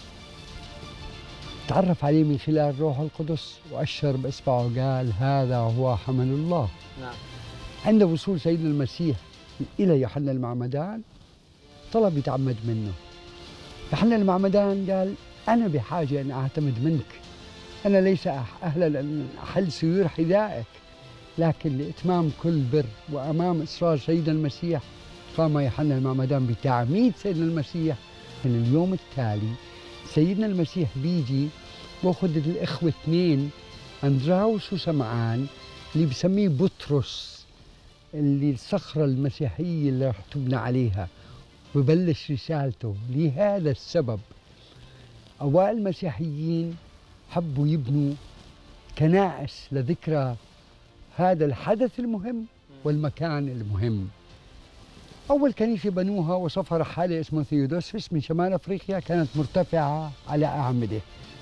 تعرف عليه من خلال الروح القدس وأشر بإصبعه وقال هذا هو حمل الله. نعم. عند وصول سيدنا المسيح إلى يوحنا المعمدان طلب يتعمد منه. يوحنا المعمدان قال أنا بحاجة أن أعتمد منك، أنا ليس أهلا أن أحل سيور حذائك، لكن لإتمام كل بر وأمام إصرار سيدنا المسيح قام يوحنا المعمدان بتعميد سيدنا المسيح. من اليوم التالي سيدنا المسيح بيجي واخذ الإخوة 2 أندراوس وسمعان اللي بسميه بطرس اللي الصخرة المسيحية اللي رح تبنى عليها، وبلش رسالته. لهذا السبب أوائل المسيحيين حبوا يبنوا كنائس لذكرى هذا الحدث المهم والمكان المهم. أول كنيسة بنوها وصفها رحالة اسمه ثيودوسفس من شمال أفريقيا، كانت مرتفعة على أعمدة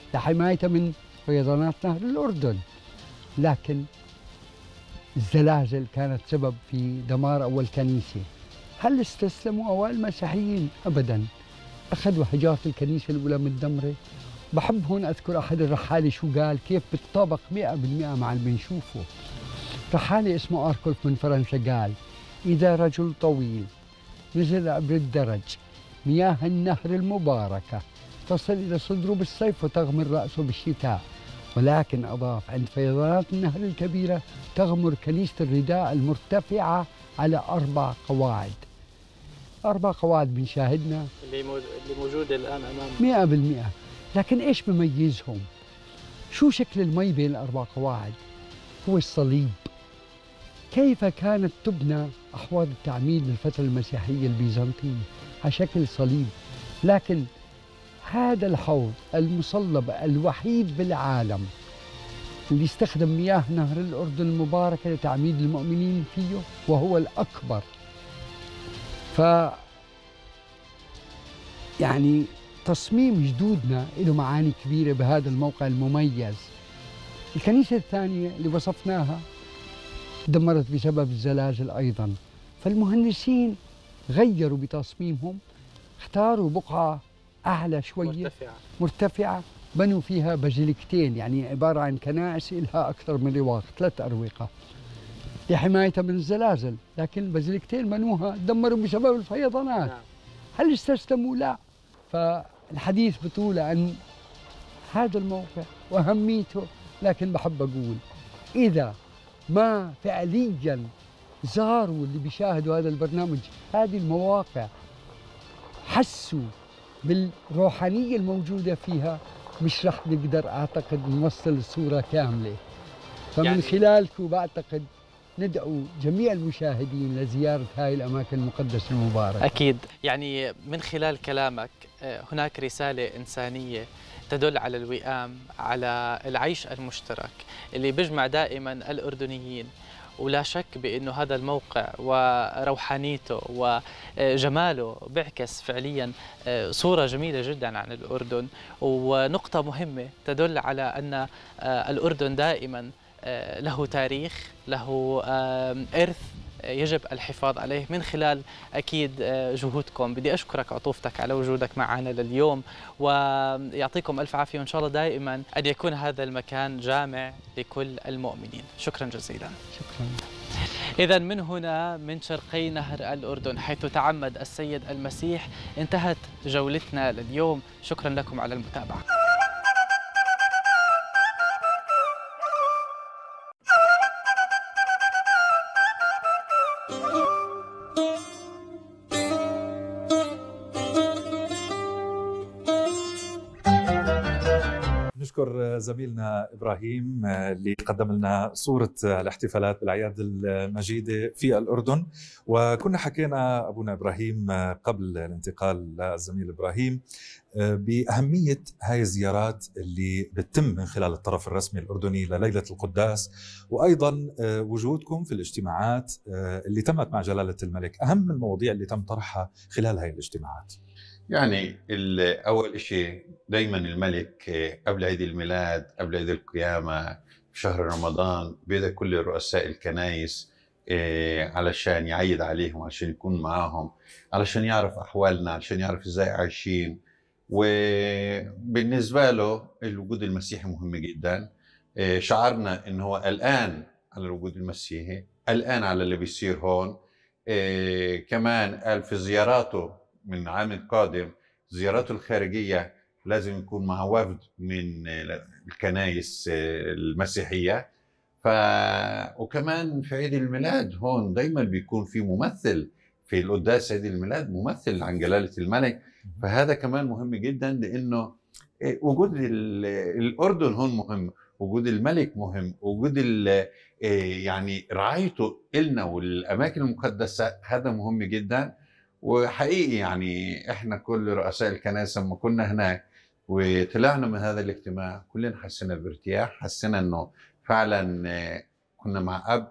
لحمايتها من فيضانات نهر الأردن. لكن الزلازل كانت سبب في دمار أول كنيسة. هل استسلموا أوائل المسيحيين؟ أبداً. أخذوا حجارة الكنيسة الأولى متدمرة. بحب هون أذكر أحد الرحالة شو قال، كيف بتطابق 100% مع اللي بنشوفه. رحالة اسمه أركولف من فرنسا قال: إذا رجل طويل نزل عبر الدرج مياه النهر المباركة تصل إلى صدره بالصيف وتغمر رأسه بالشتاء، ولكن أضاف: عند فيضانات النهر الكبيرة تغمر كنيسة الرداء المرتفعة على 4 قواعد. 4 قواعد بنشاهدنا اللي موجودة الآن أمامنا 100%. لكن إيش بميزهم؟ شو شكل المي بين ال4 قواعد؟ هو الصليب. كيف كانت تبنى أحواض التعميد بالفترة المسيحية البيزنطية على شكل صليب. لكن هذا الحوض المصلب الوحيد بالعالم اللي استخدم مياه نهر الأردن المباركة لتعميد المؤمنين فيه، وهو الأكبر. يعني تصميم جدودنا له معاني كبيرة بهذا الموقع المميز. الكنيسة الثانية اللي وصفناها دمرت بسبب الزلازل أيضا، فالمهندسين غيروا بتصميمهم، اختاروا بقعة أعلى شوية مرتفعة بنوا فيها بازيليكتين، يعني عبارة عن كنائس لها أكثر من رواق، 3 أروقة لحمايتها من الزلازل. لكن البازيليكتين بنوها دمروا بسبب الفيضانات. هل استسلموا؟ لا. فالحديث بطول عن هذا الموقع وأهميته، لكن بحب أقول إذا ما فعليا زاروا اللي بيشاهدوا هذا البرنامج هذه المواقع، حسوا بالروحانية الموجودة فيها، مش رح نقدر أعتقد نوصل الصورة كاملة. فمن يعني خلالكم بعتقد ندعو جميع المشاهدين لزيارة هاي الأماكن المقدسة المباركة. أكيد. يعني من خلال كلامك هناك رسالة إنسانية تدل على الوئام، على العيش المشترك اللي بيجمع دائما الأردنيين. ولا شك بأنه هذا الموقع وروحانيته وجماله بيعكس فعليا صورة جميلة جدا عن الأردن، ونقطة مهمة تدل على أن الأردن دائما له تاريخ، له إرث يجب الحفاظ عليه من خلال أكيد جهودكم. بدي أشكرك عطوفتك على وجودك معنا لليوم، ويعطيكم ألف عافية، وإن شاء الله دائما أن يكون هذا المكان جامع لكل المؤمنين. شكرا جزيلا. شكرا. إذا من هنا من شرقي نهر الأردن حيث تعمد السيد المسيح انتهت جولتنا لليوم. شكرا لكم على المتابعة. نشكر زميلنا إبراهيم اللي قدم لنا صورة الاحتفالات بالأعياد المجيدة في الأردن. وكنا حكينا أبونا إبراهيم قبل الانتقال للزميل إبراهيم بأهمية هاي الزيارات اللي بتتم من خلال الطرف الرسمي الأردني لليلة القداس، وأيضا وجودكم في الاجتماعات اللي تمت مع جلالة الملك. أهم المواضيع اللي تم طرحها خلال هاي الاجتماعات؟ يعني أول شيء دايما الملك قبل عيد الميلاد، قبل عيد القيامة في شهر رمضان، بيدعي كل رؤساء الكنائس علشان يعيد عليهم، علشان يكون معاهم، علشان يعرف أحوالنا، علشان يعرف إزاي عايشين. وبالنسبة له الوجود المسيحي مهم جدا. شعرنا إن هو قلقان على الوجود المسيحي، قلقان على اللي بيصير هون. كمان قال في زياراته من العام القادم، زياراته الخارجية لازم يكون مع وفد من الكنائس المسيحية. وكمان في عيد الميلاد هون دايما بيكون في ممثل في القداس عيد الميلاد، ممثل عن جلالة الملك. فهذا كمان مهم جدا، لأنه وجود الأردن هون مهم، وجود الملك مهم، وجود يعني رعايته إلنا والأماكن المقدسة هذا مهم جدا. وحقيقي يعني احنا كل رؤساء الكنائس لما كنا هناك وطلعنا من هذا الاجتماع كلنا حسينا بارتياح، حسينا انه فعلا كنا مع اب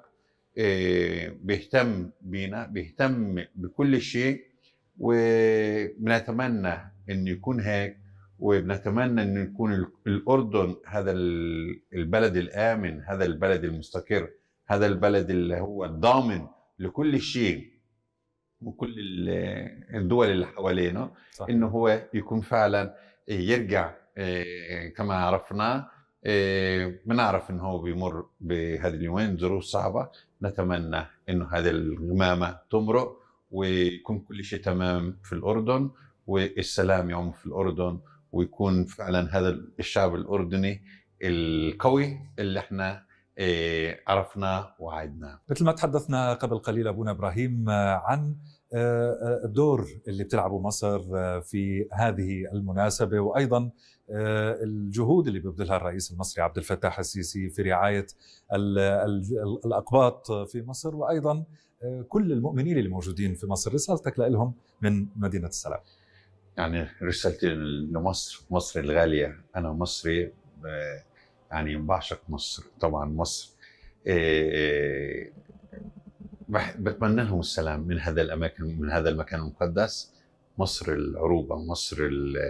بيهتم بينا، بيهتم بكل شيء، وبنتمنى انه يكون هيك. ونتمنى أن يكون الأردن هذا البلد الآمن، هذا البلد المستقر، هذا البلد اللي هو الضامن لكل شيء وكل الدول اللي حوالينا، إنه هو يكون فعلا يرجع كما عرفنا. بنعرف إنه هو بيمر بهذه اليومين ظروف صعبة، نتمنى إنه هذه الغمامة تمرق ويكون كل شيء تمام في الأردن، والسلام يعم في الأردن، ويكون فعلا هذا الشعب الأردني القوي اللي احنا عرفناه وعدناه. مثل ما تحدثنا قبل قليل أبونا إبراهيم عن الدور اللي بتلعبه مصر في هذه المناسبة، وأيضا الجهود اللي بيبذلها الرئيس المصري عبد الفتاح السيسي في رعاية الأقباط في مصر، وأيضا كل المؤمنين اللي موجودين في مصر. رسالتك لهم من مدينة السلام؟ يعني رسالتي لمصر، مصر الغالية، أنا مصري يعني بعشق مصر طبعا. مصر بتمنى لهم السلام من هذا الأماكن، من هذا المكان المقدس، مصر العروبة، مصر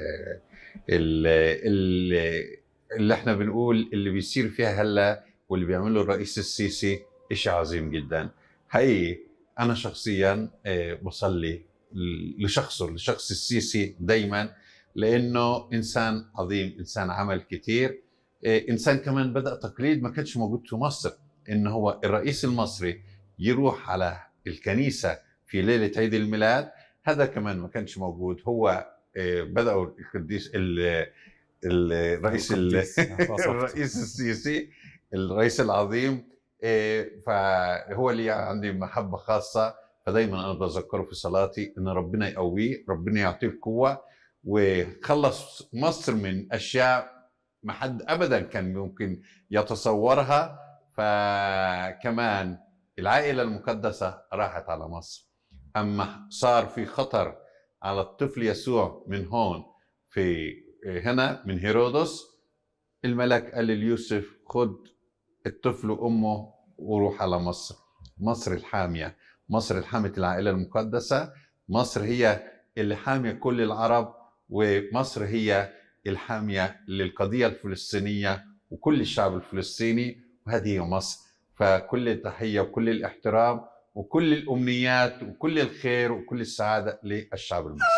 اللي احنا بنقول اللي بيصير فيها هلا واللي بيعمله الرئيس السيسي إشي عظيم جدا حقيقي. أنا شخصيا بصلي لشخصه، لشخص السيسي دايما، لأنه إنسان عظيم، إنسان عمل كتير، إنسان كمان بدأ تقليد ما كانش موجود في مصر، إنه هو الرئيس المصري يروح على الكنيسة في ليلة عيد الميلاد. هذا كمان ما كانش موجود. هو بدأوا القديس الرئيس السيسي، الرئيس العظيم، فهو اللي عندي محبة خاصة، فدايما أنا بذكره في صلاتي إن ربنا يقويه، ربنا يعطيه القوة، وخلص مصر من أشياء ما حد أبدا كان ممكن يتصورها. فكمان العائلة المقدسة راحت على مصر، أما صار في خطر على الطفل يسوع من هون في هنا من هيرودس، الملك قال ليوسف خد الطفل وأمه وروح على مصر. مصر الحامية، مصر الحامية العائلة المقدسة، مصر هي اللي حامية كل العرب، ومصر هي الحامية للقضية الفلسطينية وكل الشعب الفلسطيني، وهذه هي مصر. فكل التحية وكل الاحترام وكل الأمنيات وكل الخير وكل السعادة للشعب المصري.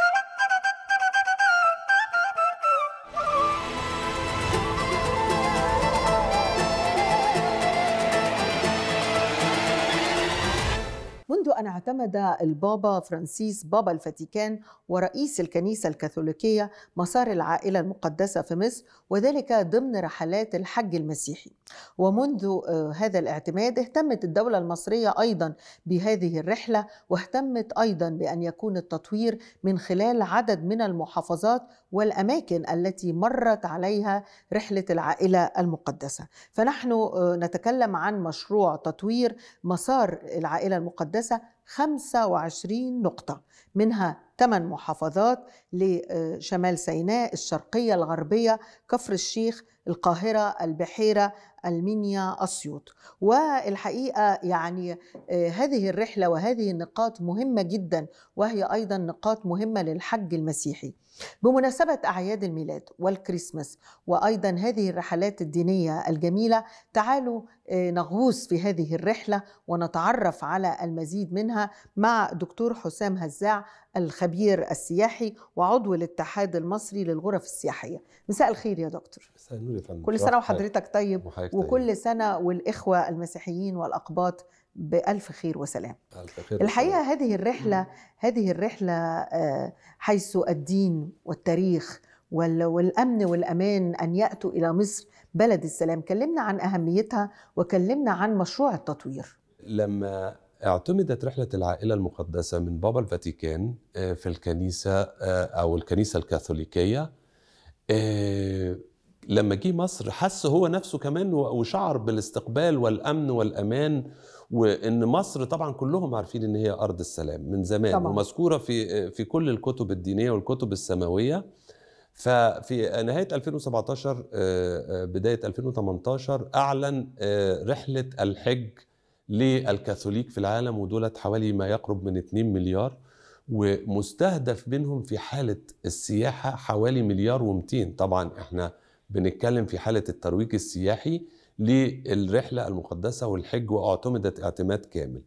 منذ أن اعتمد البابا فرانسيس بابا الفاتيكان ورئيس الكنيسة الكاثوليكية مسار العائلة المقدسة في مصر، وذلك ضمن رحلات الحج المسيحي. ومنذ هذا الاعتماد اهتمت الدولة المصرية أيضا بهذه الرحلة، واهتمت أيضا بأن يكون التطوير من خلال عدد من المحافظات والأماكن التي مرت عليها رحلة العائلة المقدسة. فنحن نتكلم عن مشروع تطوير مسار العائلة المقدسة 25 نقطة، منها 8 محافظات لشمال سيناء، الشرقية، الغربية، كفر الشيخ، القاهرة، البحيرة، المنيا، أسيوط. والحقيقة يعني هذه الرحلة وهذه النقاط مهمة جدا، وهي أيضا نقاط مهمة للحج المسيحي بمناسبة أعياد الميلاد والكريسماس، وأيضا هذه الرحلات الدينية الجميلة. تعالوا نغوص في هذه الرحلة ونتعرف على المزيد منها مع دكتور حسام هزاع، الخبير السياحي وعضو الاتحاد المصري للغرف السياحية. مساء الخير يا دكتور. مساء النور يا فندم. كل سنة وحضرتك طيب، وكل سنة والإخوة المسيحيين والأقباط بألف خير وسلام. الحقيقة هذه الرحلة حيث الدين والتاريخ والأمن والأمان أن يأتوا إلى مصر بلد السلام. كلمنا عن أهميتها وكلمنا عن مشروع التطوير. لما اعتمدت رحلة العائلة المقدسة من بابا الفاتيكان في الكنيسة أو الكنيسة الكاثوليكية، لما جه مصر حس هو نفسه كمان وشعر بالاستقبال والأمن والأمان، وإن مصر طبعا كلهم عارفين إن هي أرض السلام من زمان طبعا. ومذكورة في كل الكتب الدينية والكتب السماوية. ففي نهاية 2017 بداية 2018 أعلن رحلة الحج للكاثوليك في العالم، ودولت حوالي ما يقرب من 2 مليار، ومستهدف منهم في حالة السياحة حوالي 1.2 مليار. طبعا احنا بنتكلم في حالة الترويج السياحي للرحلة المقدسة والحج، واعتمدت اعتماد كامل.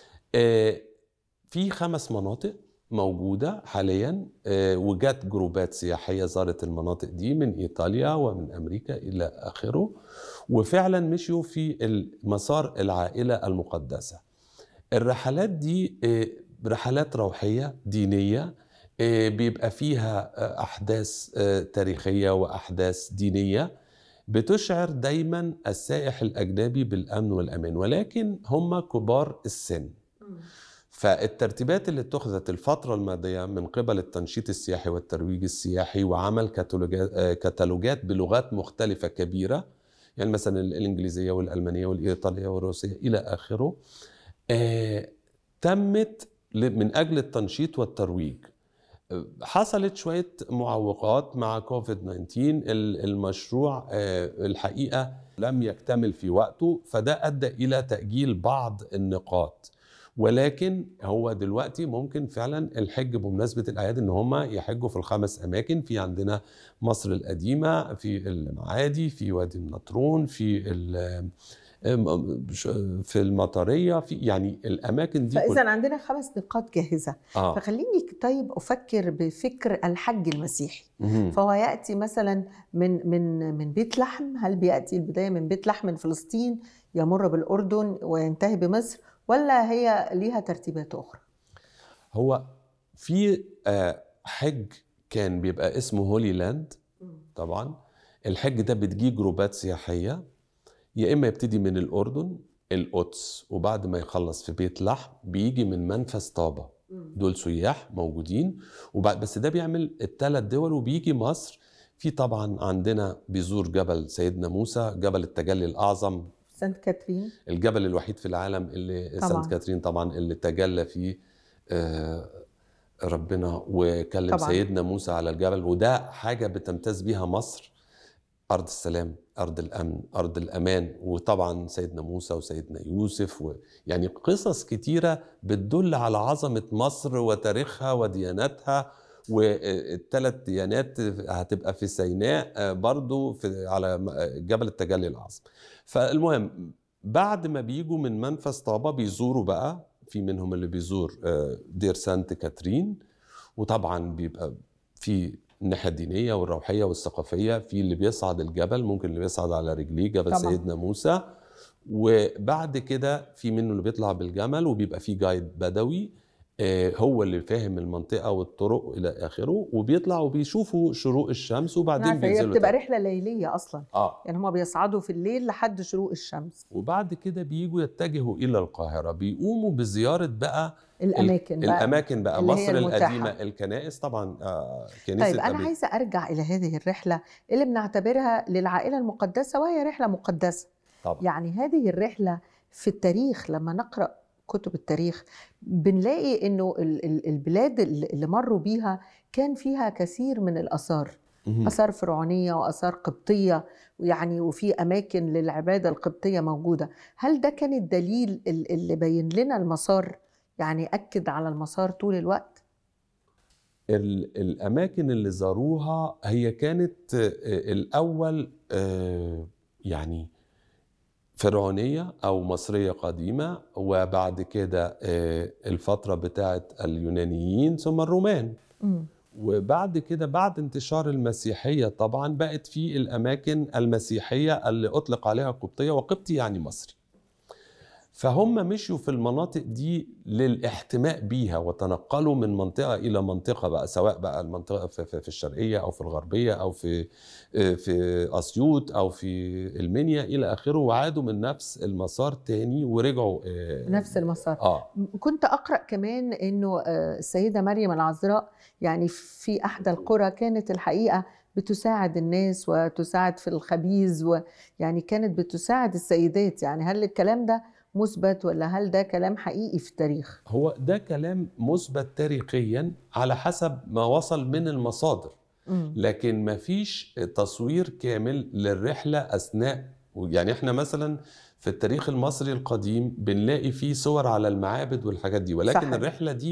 في 5 مناطق موجودة حاليا، وجات جروبات سياحية زارت المناطق دي من إيطاليا ومن أمريكا إلى آخره، وفعلا مشيوا في مسار العائلة المقدسة. الرحلات دي رحلات روحية دينية، بيبقى فيها أحداث تاريخية وأحداث دينية بتشعر دايما السائح الأجنبي بالأمن والأمان، ولكن هم كبار السن. فالترتيبات اللي اتخذت الفترة الماضية من قبل التنشيط السياحي والترويج السياحي وعمل كتالوجات بلغات مختلفة كبيرة، يعني مثلا الإنجليزية والألمانية والإيطالية والروسية إلى آخره، تمت من أجل التنشيط والترويج. حصلت شوية معوقات مع كوفيد 19، المشروع الحقيقة لم يكتمل في وقته، فده أدى إلى تأجيل بعض النقاط. ولكن هو دلوقتي ممكن فعلا الحج بمناسبة الأعياد إن هم يحجوا في ال5 أماكن. في عندنا مصر القديمة، في المعادي، في وادي النطرون، في المطرية، في يعني الأماكن دي. فإذا عندنا 5 نقاط جاهزة. فخليني طيب أفكر بفكر الحج المسيحي. فهو يأتي مثلا من بيت لحم. هل بيأتي البداية من بيت لحم من فلسطين، يمر بالأردن وينتهي بمصر، ولا هي ليها ترتيبات أخرى؟ هو في حج كان بيبقى اسمه هولي لاند. طبعا الحج ده بتجي جروبات سياحية، يا إما يبتدي من الأردن القدس، وبعد ما يخلص في بيت لحم بيجي من منفذ طابة. دول سياح موجودين، وبعد بس ده بيعمل ال3 دول وبيجي مصر. في طبعا عندنا بيزور جبل سيدنا موسى، جبل التجلي الأعظم، سانت كاترين، الجبل الوحيد في العالم اللي سانت كاترين طبعا اللي تجلى فيه ربنا وكلم طبعا سيدنا موسى على الجبل. وده حاجة بتمتاز بيها مصر، أرض السلام، أرض الأمن، أرض الأمان. وطبعا سيدنا موسى وسيدنا يوسف، يعني قصص كتيرة بتدل على عظمة مصر وتاريخها ودياناتها. وال3 ديانات هتبقى في سيناء برضو على جبل التجلي الأعظم. فالمهم بعد ما بيجوا من منفذ طابة بيزوروا بقى، في منهم اللي بيزور دير سانت كاترين، وطبعا بيبقى في الناحية الدينية والروحية والثقافية. في اللي بيصعد الجبل، ممكن اللي بيصعد على رجليه جبل طبعا سيدنا موسى. وبعد كده في منه اللي بيطلع بالجمل، وبيبقى في جايد بدوي هو اللي فاهم المنطقة والطرق إلى آخره، وبيطلع وبيشوفوا شروق الشمس وبعدين بينزلوا. هي بتبقى رحلة ليلية أصلا. يعني هم بيصعدوا في الليل لحد شروق الشمس، وبعد كده بيجوا يتجهوا إلى القاهرة، بيقوموا بزيارة بقى الأماكن بقى مصر القديمة، الكنائس طبعا. كنيسة طيب أنا عايزة أرجع إلى هذه الرحلة اللي بنعتبرها للعائلة المقدسة، وهي رحلة مقدسة طبعا. يعني هذه الرحلة في التاريخ لما نقرأ كتب التاريخ بنلاقي إنه البلاد اللي مروا بيها كان فيها كثير من الآثار، آثار فرعونية وآثار قبطية، يعني وفي أماكن للعبادة القبطية موجودة. هل ده كان الدليل اللي بين لنا المسار، يعني أكد على المسار طول الوقت؟ الأماكن اللي زاروها هي كانت الأول يعني فرعونية أو مصرية قديمة، وبعد كده الفترة بتاعت اليونانيين ثم الرومان. وبعد كده بعد انتشار المسيحية طبعا بقت في الأماكن المسيحية اللي أطلق عليها قبطية، وقبطي يعني مصري. فهم مشوا في المناطق دي للاحتماء بيها، وتنقلوا من منطقة إلى منطقة بقى، سواء بقى المنطقة في الشرقية أو في الغربية أو في أسيوط أو في المنيا إلى آخره، وعادوا من نفس المسار تاني ورجعوا نفس المسار. كنت أقرأ كمان إنه السيدة مريم العذراء يعني في أحدى القرى كانت الحقيقة بتساعد الناس وتساعد في الخبيز، ويعني كانت بتساعد السيدات. يعني هل الكلام ده مثبت ولا هل ده كلام حقيقي في التاريخ؟ هو ده كلام مثبت تاريخيا على حسب ما وصل من المصادر، لكن ما فيش تصوير كامل للرحلة أثناء. يعني احنا مثلا في التاريخ المصري القديم بنلاقي فيه صور على المعابد والحاجات دي، ولكن صحيح. الرحلة دي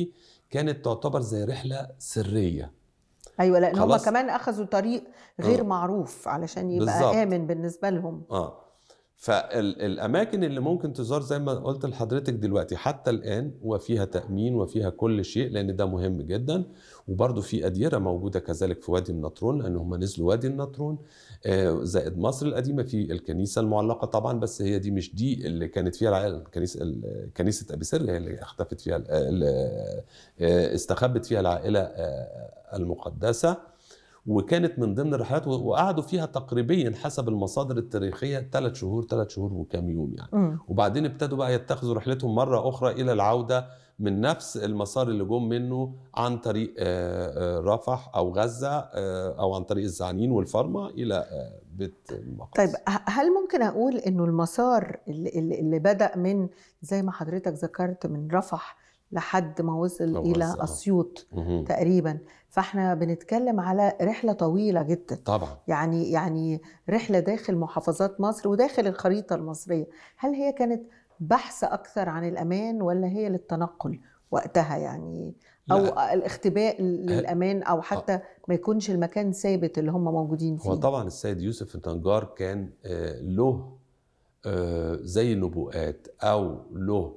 كانت تعتبر زي رحلة سرية. ايوه، لان هم كمان اخذوا طريق غير معروف علشان يبقى بالزبط. آمن بالنسبة لهم. فالأماكن اللي ممكن تزار زي ما قلت لحضرتك دلوقتي حتى الآن وفيها تأمين وفيها كل شيء، لأن ده مهم جدا. وبرضو في أديرة موجودة كذلك في وادي النطرون، لأن هم نزلوا وادي النطرون. زائد مصر القديمة في الكنيسة المعلقة طبعا، بس هي دي مش دي اللي كانت فيها العائلة. كنيسة أبي سر هي اللي اختفت فيها، استخبت فيها العائلة المقدسة، وكانت من ضمن الرحلات. وقعدوا فيها تقريبا حسب المصادر التاريخية 3 شهور وكام يوم يعني. وبعدين ابتدوا بقى يتخذوا رحلتهم مرة أخرى إلى العودة من نفس المسار اللي جم منه عن طريق رفح أو غزة أو عن طريق الزعانين والفرمة إلى بيت المقدس. طيب هل ممكن أقول إنه المسار اللي بدأ من زي ما حضرتك ذكرت من رفح لحد ما وصل إلى أسيوط تقريبا، فاحنا بنتكلم على رحلة طويلة جدا طبعا، يعني رحلة داخل محافظات مصر وداخل الخريطة المصرية. هل هي كانت بحث أكثر عن الأمان ولا هي للتنقل وقتها يعني، أو الاختباء للأمان، أو حتى ما يكونش المكان ثابت اللي هم موجودين فيه؟ هو طبعا السيد يوسف النجار كان له زي نبوءات أو له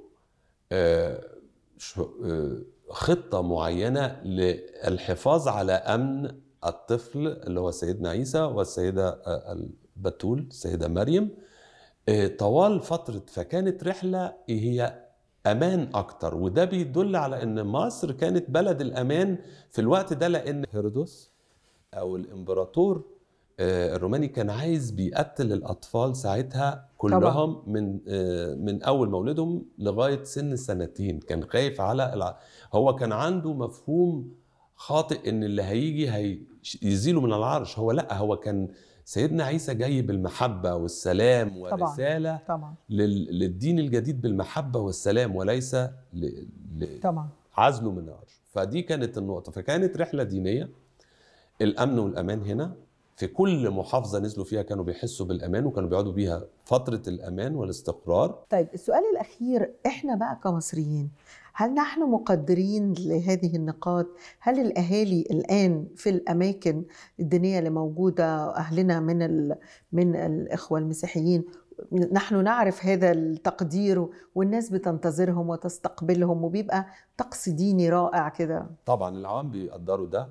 خطة معينة للحفاظ على أمن الطفل اللي هو سيدنا عيسى والسيدة البتول السيدة مريم طوال فترة. فكانت رحلة هي أمان أكتر، وده بيدل على أن مصر كانت بلد الأمان في الوقت ده، لأن هيرودوس أو الإمبراطور الروماني كان عايز بيقتل الأطفال ساعتها كلهم طبعا. من أول مولدهم لغاية سن 2 سنين. كان خايف على هو كان عنده مفهوم خاطئ إن اللي هيجي يزيله من العرش. هو لأ، هو كان سيدنا عيسى جاي بالمحبة والسلام ورسالة طبعا. للدين الجديد بالمحبة والسلام، وليس طبعا عزله من العرش. فدي كانت النقطة. فكانت رحلة دينية. الأمن والأمان هنا في كل محافظة نزلوا فيها كانوا بيحسوا بالأمان، وكانوا بيقعدوا بيها فترة الأمان والاستقرار. طيب السؤال الأخير، إحنا بقى كمصريين هل نحن مقدرين لهذه النقاط؟ هل الأهالي الآن في الأماكن الدينية اللي موجودة، أهلنا من الإخوة المسيحيين، نحن نعرف هذا التقدير والناس بتنتظرهم وتستقبلهم وبيبقى طقس ديني رائع كده؟ طبعا العوام بيقدروا ده.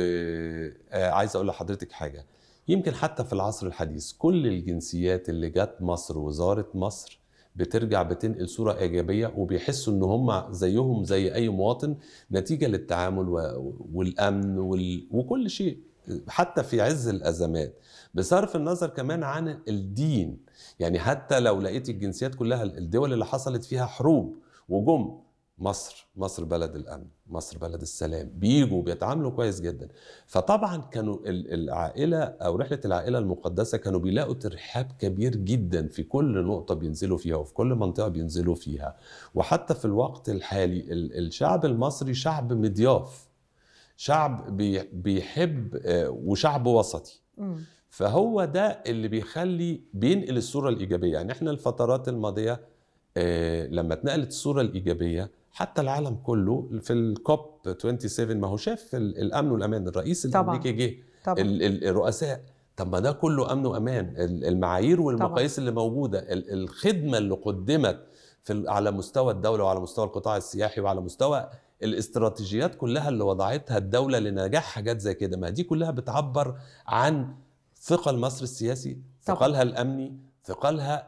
وعايز أقول لحضرتك حاجة، يمكن حتى في العصر الحديث كل الجنسيات اللي جت مصر وزارت مصر بترجع بتنقل صورة إيجابية، وبيحسوا إن هم زيهم زي أي مواطن نتيجة للتعامل والأمن وكل شيء حتى في عز الأزمات، بصرف النظر كمان عن الدين. يعني حتى لو لقيت الجنسيات كلها الدول اللي حصلت فيها حروب وجم مصر بلد الأمن، مصر بلد السلام، بيجوا بيتعاملوا كويس جدا. فطبعا كانوا العائلة أو رحلة العائلة المقدسة كانوا بيلاقوا ترحاب كبير جدا في كل نقطة بينزلوا فيها وفي كل منطقة بينزلوا فيها. وحتى في الوقت الحالي الشعب المصري شعب مضياف، شعب بيحب وشعب وسطي. فهو ده اللي بينقل الصورة الإيجابية. يعني احنا الفترات الماضية لما اتنقلت الصورة الإيجابية حتى العالم كله في الكوب 27 ما هو شاف الأمن والأمان، الرئيس الأمريكي جه، الرؤساء، طب ما ده كله أمن وأمان. المعايير والمقاييس اللي موجودة، الخدمة اللي قدمت على مستوى الدولة وعلى مستوى القطاع السياحي وعلى مستوى الاستراتيجيات كلها اللي وضعتها الدولة لنجاح حاجات زي كده، ما دي كلها بتعبر عن ثقل مصر السياسي، ثقلها الأمني، ثقلها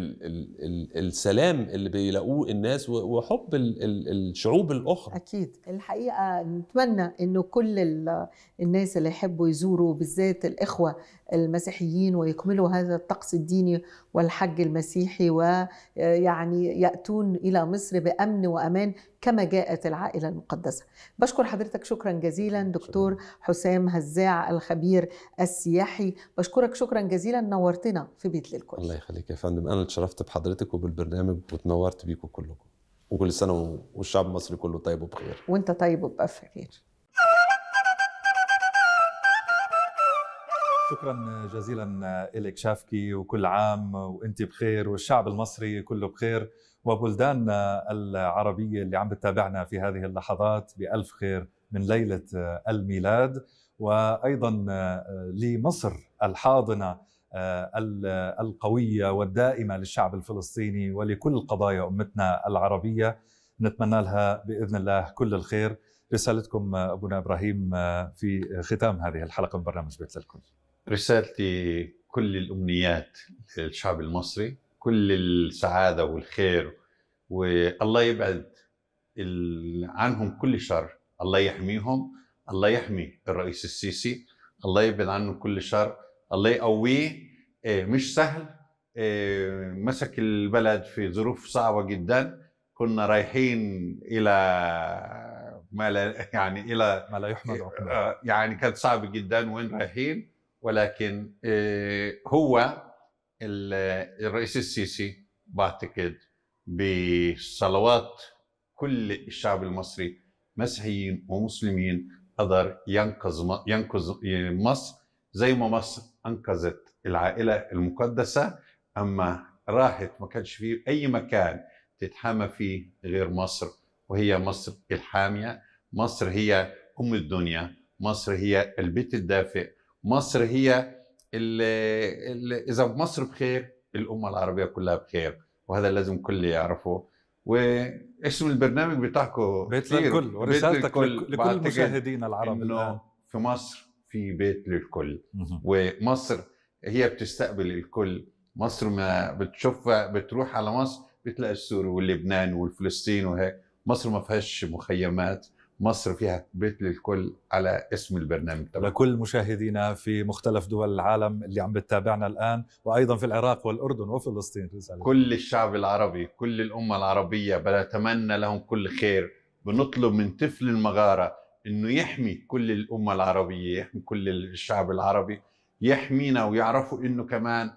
السلام اللي بيلاقوه الناس وحب الشعوب الأخرى. أكيد. الحقيقة نتمنى أنه كل الناس اللي يحبوا يزوروا بالذات الإخوة المسيحيين ويكملوا هذا الطقس الديني والحج المسيحي، ويعني يأتون إلى مصر بأمن وأمان كما جاءت العائلة المقدسة. بشكر حضرتك شكرا جزيلا دكتور حسام هزاع الخبير السياحي، بشكرك شكرا جزيلا، نورتنا في بيت للكل. الله يخليك يا فندم، أنا اتشرفت بحضرتك وبالبرنامج وتنورت بيكم كلكم، وكل سنة والشعب المصري كله طيب وبخير. وانت طيب وبألف خير. شكرا جزيلا لك شافكي، وكل عام وانت بخير والشعب المصري كله بخير، وبلداننا العربية اللي عم بتتابعنا في هذه اللحظات بألف خير من ليلة الميلاد، وأيضا لمصر الحاضنة القوية والدائمة للشعب الفلسطيني ولكل قضايا أمتنا العربية. نتمنى لها بإذن الله كل الخير. رسالتكم أبونا إبراهيم في ختام هذه الحلقة من برنامج بيت للكل. رسالتي كل الأمنيات للشعب المصري، كل السعادة والخير، والله يبعد عنهم كل شر، الله يحميهم، الله يحمي الرئيس السيسي، الله يبعد عنه كل شر، الله يقويه. مش سهل، مسك البلد في ظروف صعبة جدا، كنا رايحين إلى ما لا يحمد عقباه، يعني كان صعب جدا وين رايحين، ولكن هو الرئيس السيسي بعتقد بصلوات كل الشعب المصري مسيحيين ومسلمين قدر ينقذ مصر زي ما مصر انقذت العائله المقدسه. اما راحت ما كانش فيه اي مكان تتحامى فيه غير مصر، وهي مصر الحاميه، مصر هي ام الدنيا، مصر هي البيت الدافئ، مصر هي اذا مصر بخير الامه العربيه كلها بخير، وهذا لازم كل يعرفه. واسم البرنامج بتاعكم بيت للكل، ورسالتك لكل مشاهدينا العرب الان في مصر في بيت للكل، ومصر هي بتستقبل الكل. مصر ما بتشوفها بتروح على مصر بتلاقي السوري واللبناني والفلسطيني وهيك، مصر ما فيهاش مخيمات، مصر فيها بيت للكل على اسم البرنامج طبعا. لكل مشاهدينا في مختلف دول العالم اللي عم بتتابعنا الآن، وأيضا في العراق والأردن وفلسطين، رسالة كل الشعب العربي، كل الأمة العربية بنتمنى لهم كل خير. بنطلب من طفل المغارة إنه يحمي كل الأمة العربية، يحمي كل الشعب العربي، يحمينا، ويعرفوا إنه كمان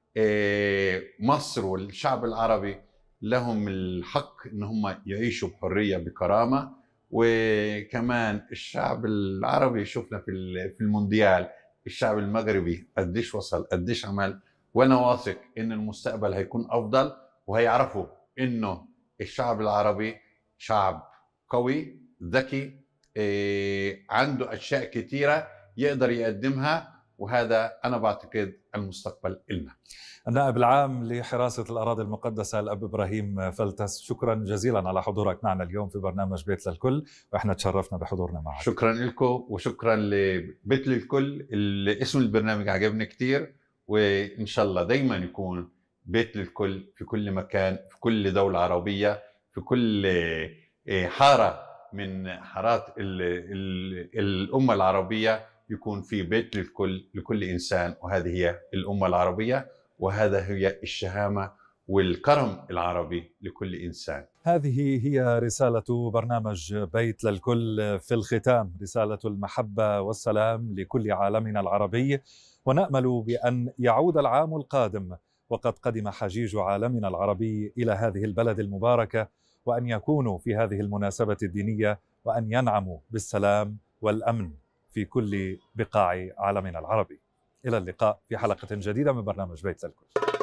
مصر والشعب العربي لهم الحق إن هم يعيشوا بحرية بكرامة. وكمان الشعب العربي يشوفنا في المونديال، الشعب المغربي قديش وصل، قديش عمل، وانا واثق ان المستقبل هيكون افضل، وهيعرفوا انه الشعب العربي شعب قوي ذكي، عنده اشياء كثيره يقدر يقدمها، وهذا انا بعتقد المستقبل لنا. النائب العام لحراسة الأراضي المقدسة الأب إبراهيم فلتس، شكرا جزيلا على حضورك معنا اليوم في برنامج بيت للكل، وإحنا تشرفنا بحضورنا معك. شكرا لكم وشكرا لبيت للكل. اسم البرنامج عجبني كتير، وإن شاء الله دايما يكون بيت للكل في كل مكان، في كل دولة عربية، في كل حارة من حارات الأمة العربية يكون في بيت للكل لكل إنسان، وهذه هي الأمة العربية، وهذا هي الشهامة والكرم العربي لكل إنسان. هذه هي رسالة برنامج بيت للكل في الختام، رسالة المحبة والسلام لكل عالمنا العربي، ونأمل بأن يعود العام القادم وقد قدم حجيج عالمنا العربي إلى هذه البلد المباركة، وأن يكونوا في هذه المناسبة الدينية، وأن ينعموا بالسلام والأمن في كل بقاع عالمنا العربي. إلى اللقاء في حلقة جديدة من برنامج بيت للكل.